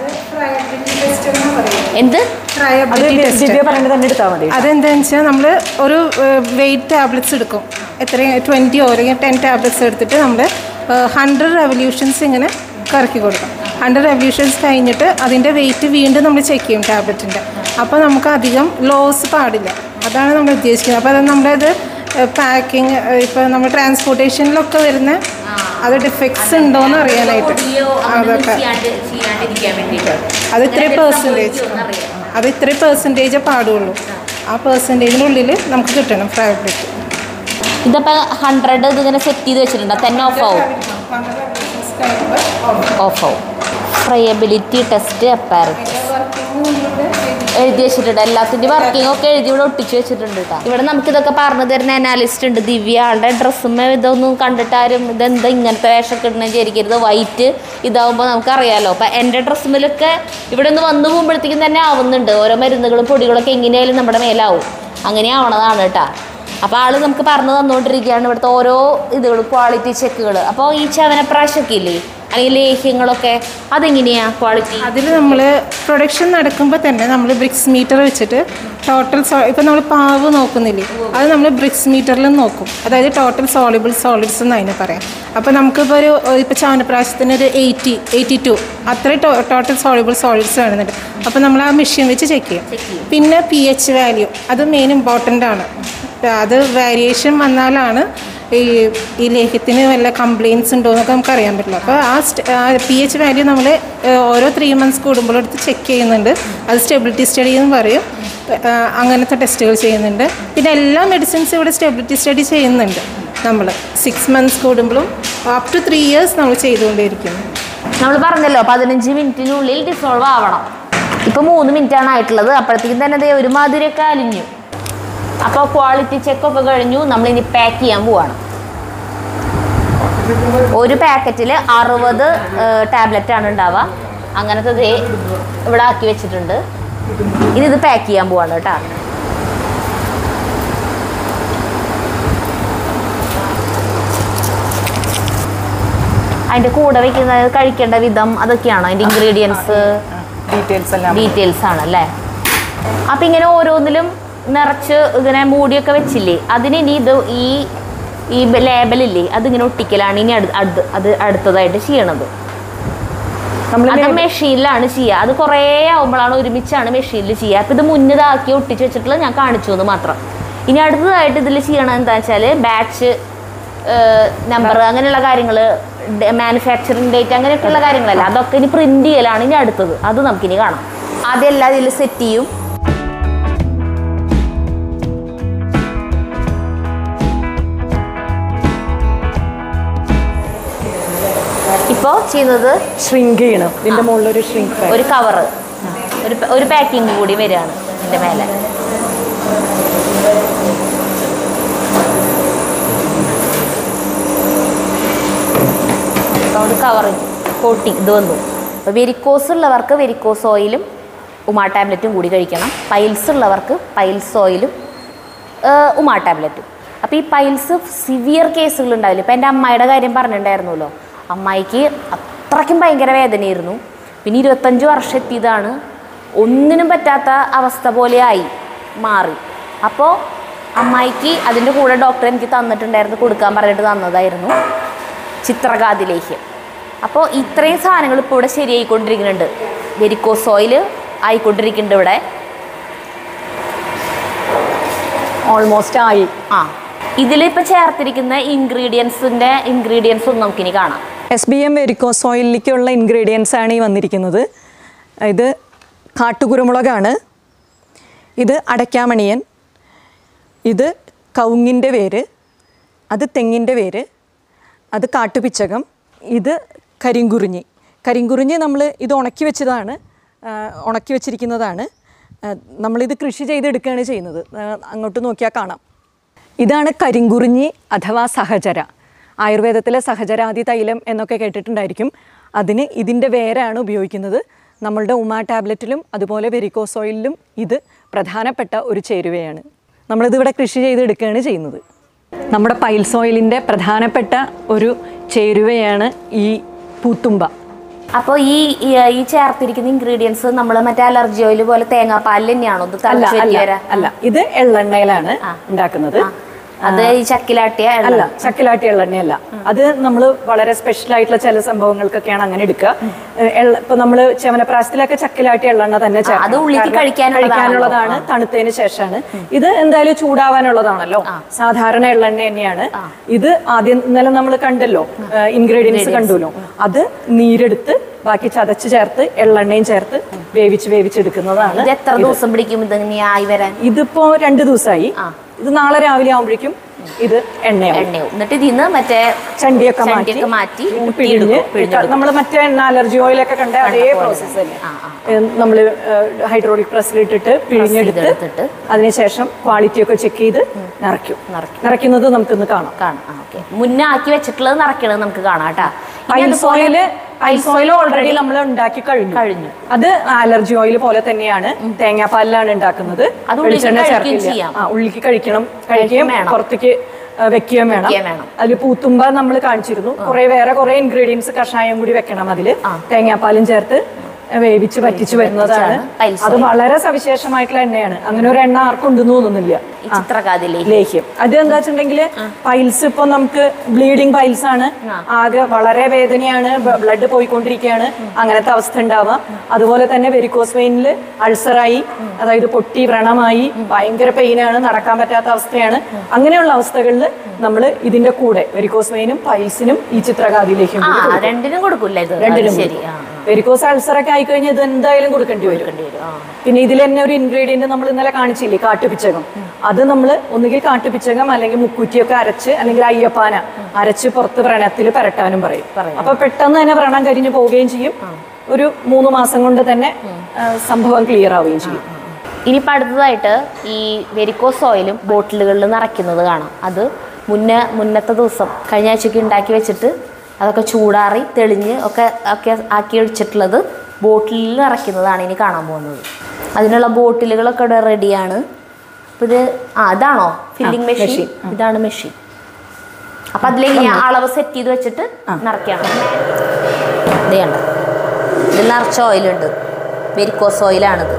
എന്ത് അതെന്താണെന്ന് വെച്ചാൽ നമ്മൾ ഒരു വെയിറ്റ് ടാബ്ലറ്റ്സ് എടുക്കും. എത്രയും 20 അല്ലെങ്കിൽ 10 ടാബ്ലറ്റ്സ് എടുത്തിട്ട് നമ്മൾ 100 റെവല്യൂഷൻസ് ഇങ്ങനെ കറക്കി കൊടുക്കും. 100 റെവല്യൂഷൻസ് കഴിഞ്ഞിട്ട് അതിൻ്റെ വെയിറ്റ് വീണ്ടും നമ്മൾ ചെക്ക് ചെയ്യും ടാബ്ലറ്റിൻ്റെ. അപ്പോൾ നമുക്ക് അധികം ലോസ് പാടില്ല. അതാണ് നമ്മൾ ഉദ്ദേശിക്കുന്നത്. അപ്പോൾ അത് നമ്മളത് പാക്കിങ്, ഇപ്പോൾ നമ്മൾ ട്രാൻസ്പോർട്ടേഷനിലൊക്കെ വരുന്ന അത് ഡിഫക്ട്സ് ഉണ്ടോയെന്ന് അറിയാനായിട്ട് അതൊക്കെ അത് ഇത്രയും പെർസെൻറ്റേജ് പാടുള്ളൂ. ആ പെർസെൻറ്റേജിൻ്റെ ഉള്ളിൽ നമുക്ക് കിട്ടണം ടാബ്ലറ്റ്. ഇതിപ്പോൾ 100 ഇതിങ്ങനെ സെറ്റ് ചെയ്ത് വെച്ചിട്ടുണ്ടോ? തന്നെ ഓഫ് ആവും. ഫ്രയബിലിറ്റി ടെസ്റ്റ് അപ്പാരറ്റസ് എഴുതി വെച്ചിട്ടുണ്ട്. എല്ലാത്തിൻ്റെ വർക്കിംഗ് ഒക്കെ എഴുതി ഇവിടെ ഒട്ടിച്ച് വെച്ചിട്ടുണ്ട് കേട്ടോ. ഇവിടെ നമുക്കിതൊക്കെ പറഞ്ഞു തരുന്ന അനാലിസ്റ്റ് ഉണ്ട് ദിവ്യ. ആളുടെ ഡ്രസ്സുമ്മേ ഇതൊന്നും കണ്ടിട്ടാരും ഇതെന്താ ഇങ്ങനത്തെ വേഷമൊക്കെ ഇടണമെന്ന് വിചാരിക്കരുത്. വൈറ്റ് ഇതാവുമ്പോൾ നമുക്കറിയാമല്ലോ. അപ്പം എൻ്റെ ഡ്രസ്സുമ്മലൊക്കെ ഇവിടെ നിന്ന് വന്നു പോകുമ്പോഴത്തേക്കും തന്നെ ആവുന്നുണ്ട്. ഓരോ മരുന്നുകളും പൊടികളൊക്കെ എങ്ങനെയായാലും നമ്മുടെ മേലാവും. അങ്ങനെ ആവണതാണ് കേട്ടോ. അപ്പോൾ ആൾ നമുക്ക് പറഞ്ഞു തന്നുകൊണ്ടിരിക്കുകയാണ് ഇവിടുത്തെ ഓരോ ഇതുകളും ക്വാളിറ്റി ചെക്കുകൾ. അപ്പോൾ ഈ ചവനപ്രാശമൊക്കെ ഇല്ലേ, അല്ലെങ്കിൽ ലേഹ്യങ്ങളൊക്കെ അതെങ്ങനെയാണ് ക്വാളിറ്റി? അതിൽ നമ്മൾ പ്രൊഡക്ഷൻ നടക്കുമ്പോൾ തന്നെ നമ്മൾ ബ്രിക്സ് മീറ്റർ വെച്ചിട്ട് ടോട്ടൽ ഇപ്പോൾ നമ്മൾ പാവ് നോക്കുന്നില്ലേ, അത് നമ്മൾ ബ്രിക്സ് മീറ്ററിൽ നോക്കും. അതായത് ടോട്ടൽ സോളിബിൾ സോളിഡ്സ് എന്ന് അതിനെ പറയാം. അപ്പോൾ നമുക്കിപ്പോൾ ഇപ്പോൾ ചവനപ്രാശത്തിന് ഒരു 82 അത്ര ടോട്ടൽ സോളിബിൾ സോളിഡ്സ് വേണമെന്നുണ്ട്. അപ്പോൾ നമ്മൾ ആ മെഷീൻ വെച്ച് ചെക്ക് ചെയ്യും. പിന്നെ pH വാല്യൂ, അത് മെയിൻ ഇമ്പോർട്ടൻ്റ് ആണ്. അത് വേരിയേഷൻ വന്നാലാണ് ഈ ലേഹ്യത്തിന് വല്ല കംപ്ലയിൻസ് ഉണ്ടോ എന്നൊക്കെ നമുക്ക് അറിയാൻ പറ്റില്ല. അപ്പോൾ ആ pH വാല്യൂ നമ്മൾ ഓരോ 3 months കൂടുമ്പോൾ എടുത്ത് ചെക്ക് ചെയ്യുന്നുണ്ട്. അത് സ്റ്റെബിലിറ്റി സ്റ്റഡി എന്ന് പറയും. അങ്ങനത്തെ ടെസ്റ്റുകൾ ചെയ്യുന്നുണ്ട്. പിന്നെ എല്ലാ മെഡിസിൻസും ഇവിടെ സ്റ്റെബിലിറ്റി സ്റ്റഡി ചെയ്യുന്നുണ്ട്. നമ്മൾ 6 months കൂടുമ്പോഴും അപ് ടു 3 years നമ്മൾ ചെയ്തുകൊണ്ടേയിരിക്കുന്നു. നമ്മൾ പറഞ്ഞല്ലോ 15 മിനിറ്റിനുള്ളിൽ ഡിസോൾവ് ആവണം. ഇപ്പോൾ 3 മിനിറ്റാണ് ആയിട്ടുള്ളത്. അപ്പോഴത്തേക്കും തന്നെ ഒരുമാതിരിയൊക്കെ അലിഞ്ഞു. അപ്പോൾ ക്വാളിറ്റി ചെക്കൊക്കെ കഴിഞ്ഞു. നമ്മളിനി പാക്ക് ചെയ്യാൻ പോവാണ്. ഒരു പാക്കറ്റിൽ 60 ടാബ്ലറ്റാണ് ഉണ്ടാവുക. അങ്ങനത്തെ ഇവിടെ ആക്കി വെച്ചിട്ടുണ്ട്. ഇനി ഇത് പാക്ക് ചെയ്യാൻ പോവാണ് കേട്ടോ. അതിൻ്റെ കൂടെ വയ്ക്കുന്നത് കഴിക്കേണ്ട വിധം അതൊക്കെയാണോ അതിൻ്റെ ഇൻഗ്രീഡിയൻസ് ഡീറ്റെയിൽസ് ആണല്ലേ. അപ്പം ഇങ്ങനെ ഓരോന്നിലും നിറച്ച് ഇങ്ങനെ മൂടിയൊക്കെ വെച്ചില്ലേ, അതിന് ഇനി ഇത് ഈ ലേബലില്ലേ അതിങ്ങനെ ഒട്ടിക്കലാണ് ഇനി അത് അടുത്തതായിട്ട് ചെയ്യണത്. അത് മെഷീനിലാണ് ചെയ്യുക. അത് കുറേ ആവുമ്പോഴാണ് ഒരുമിച്ചാണ് മെഷീനിൽ ചെയ്യുക. അപ്പം ഇത് മുന്നിതാക്കി ഒട്ടിച്ച് വെച്ചിട്ടുള്ള ഞാൻ കാണിച്ചു എന്ന് മാത്രം. ഇനി അടുത്തതായിട്ട് ഇതിൽ ചെയ്യണത് എന്താ വെച്ചാൽ ബാച്ച് നമ്പർ അങ്ങനെയുള്ള കാര്യങ്ങൾ, മാനുഫാക്ചറിങ് ഡേറ്റ് അങ്ങനെയൊക്കെയുള്ള കാര്യങ്ങളല്ല, അതൊക്കെ ഇനി പ്രിന്റ് ചെയ്യലാണ് ഇനി അടുത്തത്. അത് നമുക്കിനി കാണാം. ആദ്യം എല്ലാം ഇതിൽ സെറ്റ് ചെയ്യും. ഇപ്പോൾ ചെയ്യുന്നത് ഷ്രിങ്ക് ചെയ്യണം. ഇതിൻ്റെ മുകളിലൊരു ഷ്രിങ്ക് ഒരു കവറ് ഒരു പാക്കിംഗ് കൂടി വരികയാണ് ഇതിൻ്റെ മേലെ. അതുകൊണ്ട് കവർ കോട്ടിങ് ഇത് വന്നു. അപ്പോൾ വെരിക്കോസ് ഉള്ളവർക്ക് വെരിക്കോസ് ഓയിലും ഉമാ ടാബ്ലറ്റും കൂടി കഴിക്കണം. പൈൽസ് ഉള്ളവർക്ക് പൈൽസ് ഓയിലും ഉമാ ടാബ്ലറ്റും. അപ്പോൾ ഈ പൈൽസ് സിവിയർ കേസുകൾ ഉണ്ടാവില്ല. ഇപ്പോൾ എൻ്റെ അമ്മായിയുടെ കാര്യം പറഞ്ഞിട്ടുണ്ടായിരുന്നല്ലോ. അമ്മായിക്ക് അത്രയ്ക്കും ഭയങ്കര വേദനയായിരുന്നു. പിന്നെ 25 വർഷം എത്തിയതാണ്. ഒന്നിനും പറ്റാത്ത അവസ്ഥ പോലെ ആയി മാറി. അപ്പോൾ അമ്മായിക്ക് അതിൻ്റെ കൂടെ ഡോക്ടർ എനിക്ക് തന്നിട്ടുണ്ടായിരുന്നു, കൊടുക്കാൻ പറഞ്ഞിട്ട് തന്നതായിരുന്നു ചിത്രകാതി ലേഹ്യം. അപ്പോൾ ഇത്രയും സാധനങ്ങൾ ഇപ്പോൾ ഇവിടെ ശരിയായിക്കൊണ്ടിരിക്കുന്നുണ്ട്. വെരിക്കോസ് ഓയിൽ ആയിക്കൊണ്ടിരിക്കുന്നുണ്ട് ഇവിടെ. ഓൾമോസ്റ്റ് ആയി. ഇതിലിപ്പോൾ ചേർത്തിരിക്കുന്ന ഇൻഗ്രീഡിയൻസ് ഒന്നും നമുക്കിനി കാണാം. SBM വെരിക്കോസ് ഓയിലിലേക്കുള്ള ഇൻഗ്രീഡിയൻസ് ആണ് ഈ വന്നിരിക്കുന്നത്. ഇത് കാട്ടുകുരുമുളകാണ്, ഇത് അടയ്ക്കാമണിയൻ, ഇത് കവുങ്ങിൻ്റെ വേര്, അത് തെങ്ങിൻ്റെ വേര്, അത് കാട്ടുപിച്ചകം, ഇത് കരിങ്കുറിഞ്ഞി നമ്മൾ ഇത് ഉണക്കി വെച്ചിരിക്കുന്നതാണ്. നമ്മളിത് കൃഷി ചെയ്തെടുക്കുകയാണ് ചെയ്യുന്നത്. അങ്ങോട്ട് നോക്കിയാൽ കാണാം. ഇതാണ് കരിങ്കുറിഞ്ഞി അഥവാ സഹചര. ആയുർവേദത്തിലെ സഹചരാദി തൈലം എന്നൊക്കെ കേട്ടിട്ടുണ്ടായിരിക്കും. അതിന് ഇതിൻ്റെ വേരാണ് ഉപയോഗിക്കുന്നത്. നമ്മളുടെ ഉമാ ടാബ്ലറ്റിലും അതുപോലെ വെരിക്കോസ് ഓയിലിലും ഇത് പ്രധാനപ്പെട്ട ഒരു ചേരുവയാണ്. നമ്മളിതിവിടെ കൃഷി ചെയ്തെടുക്കുകയാണ് ചെയ്യുന്നത്. നമ്മുടെ പൈൽസ് ഓയിലിൻ്റെ പ്രധാനപ്പെട്ട ഒരു ചേരുവയാണ് ഈ പൂത്തുമ്പ. അപ്പോൾ ഈ ചേർത്തിരിക്കുന്ന ഇൻഗ്രീഡിയൻസ് നമ്മൾ മറ്റേ അലർജി ഓയിൽ പോലെ തേങ്ങാപ്പാലിൽ തന്നെയാണോ? അല്ല, ഇത് എള്ളെണ്ണയിലാണ് ഉണ്ടാക്കുന്നത്. അത് ഈ ചക്കിലാട്ടിയ എള്ളെണ്ണയല്ല. അത് നമ്മൾ വളരെ സ്പെഷ്യൽ ആയിട്ടുള്ള ചില സംഭവങ്ങൾക്കൊക്കെയാണ് അങ്ങനെ എടുക്കുക. ഇപ്പൊ നമ്മള് ചവനപ്രാശത്തിലൊക്കെ ചക്കിലാട്ടിയ എള്ളെണ്ണ തന്നെ കഴിക്കാനുള്ളതാണ്, തണുത്തതിന് ശേഷമാണ്. ഇത് എന്തായാലും ചൂടാവാനുള്ളതാണല്ലോ. സാധാരണ എള്ളെണ്ണ തന്നെയാണ് ഇത്. ആദ്യം ഇന്നലെ നമ്മൾ കണ്ടല്ലോ, ഇൻഗ്രീഡിയൻസ് കണ്ടുല്ലോ. അത് നീരെടുത്ത് ബാക്കി ചതച്ച് ചേർത്ത് എള്ളെണ്ണയും ചേർത്ത് വേവിച്ചെടുക്കുന്നതാണ്. എത്ര ദിവസം പിടിക്കും ഇതിങ്ങനെയായി വരാൻ? ഇതിപ്പോ 2 ദിവസമായി. ഇത് നാളെ രാവിലെ ആവുമ്പോഴേക്കും ഇത് എണ്ണയാവും. എന്നിട്ട് ഇതിന്ന് മറ്റേ ചണ്ടിയൊക്കെ മാറ്റി പിഴിഞ്ഞ് നമ്മൾ മറ്റേ എണ്ണ അലർജി ഓയിലൊക്കെ കണ്ട അതേ പ്രോസസ്സ് തന്നെ. നമ്മൾ ഹൈഡ്രോളിക് പ്രസ്സിലിട്ടിട്ട് പിഴിഞ്ഞെടുത്തിട്ട് അതിനുശേഷം ക്വാളിറ്റി ഒക്കെ ചെക്ക് ചെയ്ത് നിറയ്ക്കുന്നത് നമുക്കിന്ന് കാണാം. മുന്നേ ആക്കി വെച്ചിട്ടുള്ളത് നിറയ്ക്കണത് നമുക്ക് കാണാം കേട്ടോ. പൈൽസ് ഓയിൽ ഓൾറെഡി നമ്മൾ ഉണ്ടാക്കി കഴിഞ്ഞു. അത് അലർജി ഓയിൽ പോലെ തന്നെയാണ്, തേങ്ങാപ്പാലിലാണ് ഉണ്ടാക്കുന്നത്. വെളിച്ചെണ്ണ ചേർക്കില്ല. ഉള്ളിക്ക് കഴിക്കുകയും പുറത്തേക്ക് വെക്കുകയും വേണം. അതിൽ പൂത്തുമ്പ നമ്മൾ കാണിച്ചിരുന്നു. വേറെ കുറെ ഇൻഗ്രീഡിയൻസ് കഷായം കൂടി വെക്കണം. അതില് തേങ്ങാപ്പാലും ചേർത്ത് വേവിച്ച് പറ്റിച്ചു വരുന്നതാണ്. അത് വളരെ സവിശേഷമായിട്ടുള്ള എണ്ണയാണ്. അങ്ങനെ ഒരു എണ്ണ ആർക്കും ഉണ്ടെന്ന് തോന്നുന്നില്ല. ലേഹ്യം അത് എന്താ വെച്ചിട്ടുണ്ടെങ്കിൽ പൈൽസ് ഇപ്പൊ നമുക്ക് ബ്ലീഡിങ് പൈൽസ് ആണ്. ആകെ വളരെ വേദനയാണ്, ബ്ലഡ് പോയിക്കൊണ്ടിരിക്കുകയാണ്, അങ്ങനത്തെ അവസ്ഥ ഉണ്ടാവാം. അതുപോലെ തന്നെ വെരിക്കോസ് വെയിനിൽ അൾസറായി, അതായത് പൊട്ടി വ്രണമായി ഭയങ്കര പെയിനാണ്, നടക്കാൻ പറ്റാത്ത അവസ്ഥയാണ്. അങ്ങനെയുള്ള അവസ്ഥകളിൽ നമ്മൾ ഇതിന്റെ കൂടെ വെരിക്കോസ് വെയിനും പൈൽസിനും ഈ ചിത്രകാതി ലേഹ്യം രണ്ടിനും കൊടുക്കില്ല. വെരിക്കോസ് അൾസറൊക്കെ ആയിക്കഴിഞ്ഞാൽ ഇത് എന്തായാലും കൊടുക്കേണ്ടി വരും. പിന്നെ ഇതിൽ തന്നെ ഒരു ഇൻഗ്രീഡിയന്റ് നമ്മൾ ഇന്നലെ കാണിച്ചില്ലേ, കാട്ടുപിച്ചകം. അത് നമ്മൾ ഒന്നുകിൽ കാട്ടുപിച്ചകം അല്ലെങ്കിൽ മുക്കൂറ്റിയൊക്കെ അരച്ച് അല്ലെങ്കിൽ അയ്യപ്പാന അരച്ച് പുറത്ത് വ്രണത്തിൽ പരട്ടാനും പറയും. അപ്പൊ പെട്ടെന്ന് തന്നെ വ്രണം കരിഞ്ഞു പോവുകയും ചെയ്യും. ഒരു 3 മാസം കൊണ്ട് തന്നെ സംഭവം ക്ലിയർ ആവുകയും ചെയ്യും. ഇനിയിപ്പോൾ അടുത്തതായിട്ട് ഈ വെരിക്കോസ് ഓയിലും ബോട്ടിലുകളിൽ നിറയ്ക്കുന്നത് കാണാം. അത് മുന്നത്തെ ദിവസം കഴിഞ്ഞ ആഴ്ചയ്ക്ക് ഉണ്ടാക്കി വെച്ചിട്ട് അതൊക്കെ ചൂടാറി തെളിഞ്ഞ് ഒക്കെ ആക്കി വെച്ചിട്ടുള്ളത് ബോട്ടിലിൽ നിറയ്ക്കുന്നതാണ് ഇനി കാണാൻ പോകുന്നത്. അതിനുള്ള ബോട്ടിലുകളൊക്കെ ഇവിടെ റെഡിയാണ്. അപ്പോൾ ഇത് ഇതാണോ ഫില്ലിംഗ് മെഷീൻ? ഇതാണ് മെഷീൻ. അപ്പം അതിലേക്ക് അളവ് സെറ്റ് ചെയ്ത് വെച്ചിട്ട് നിറയ്ക്കണം. ഇത് കണ്ട, ഇതിൽ നിറച്ച ഓയിലുണ്ട്, വെരിക്കോസ് ഓയിലാണിത്.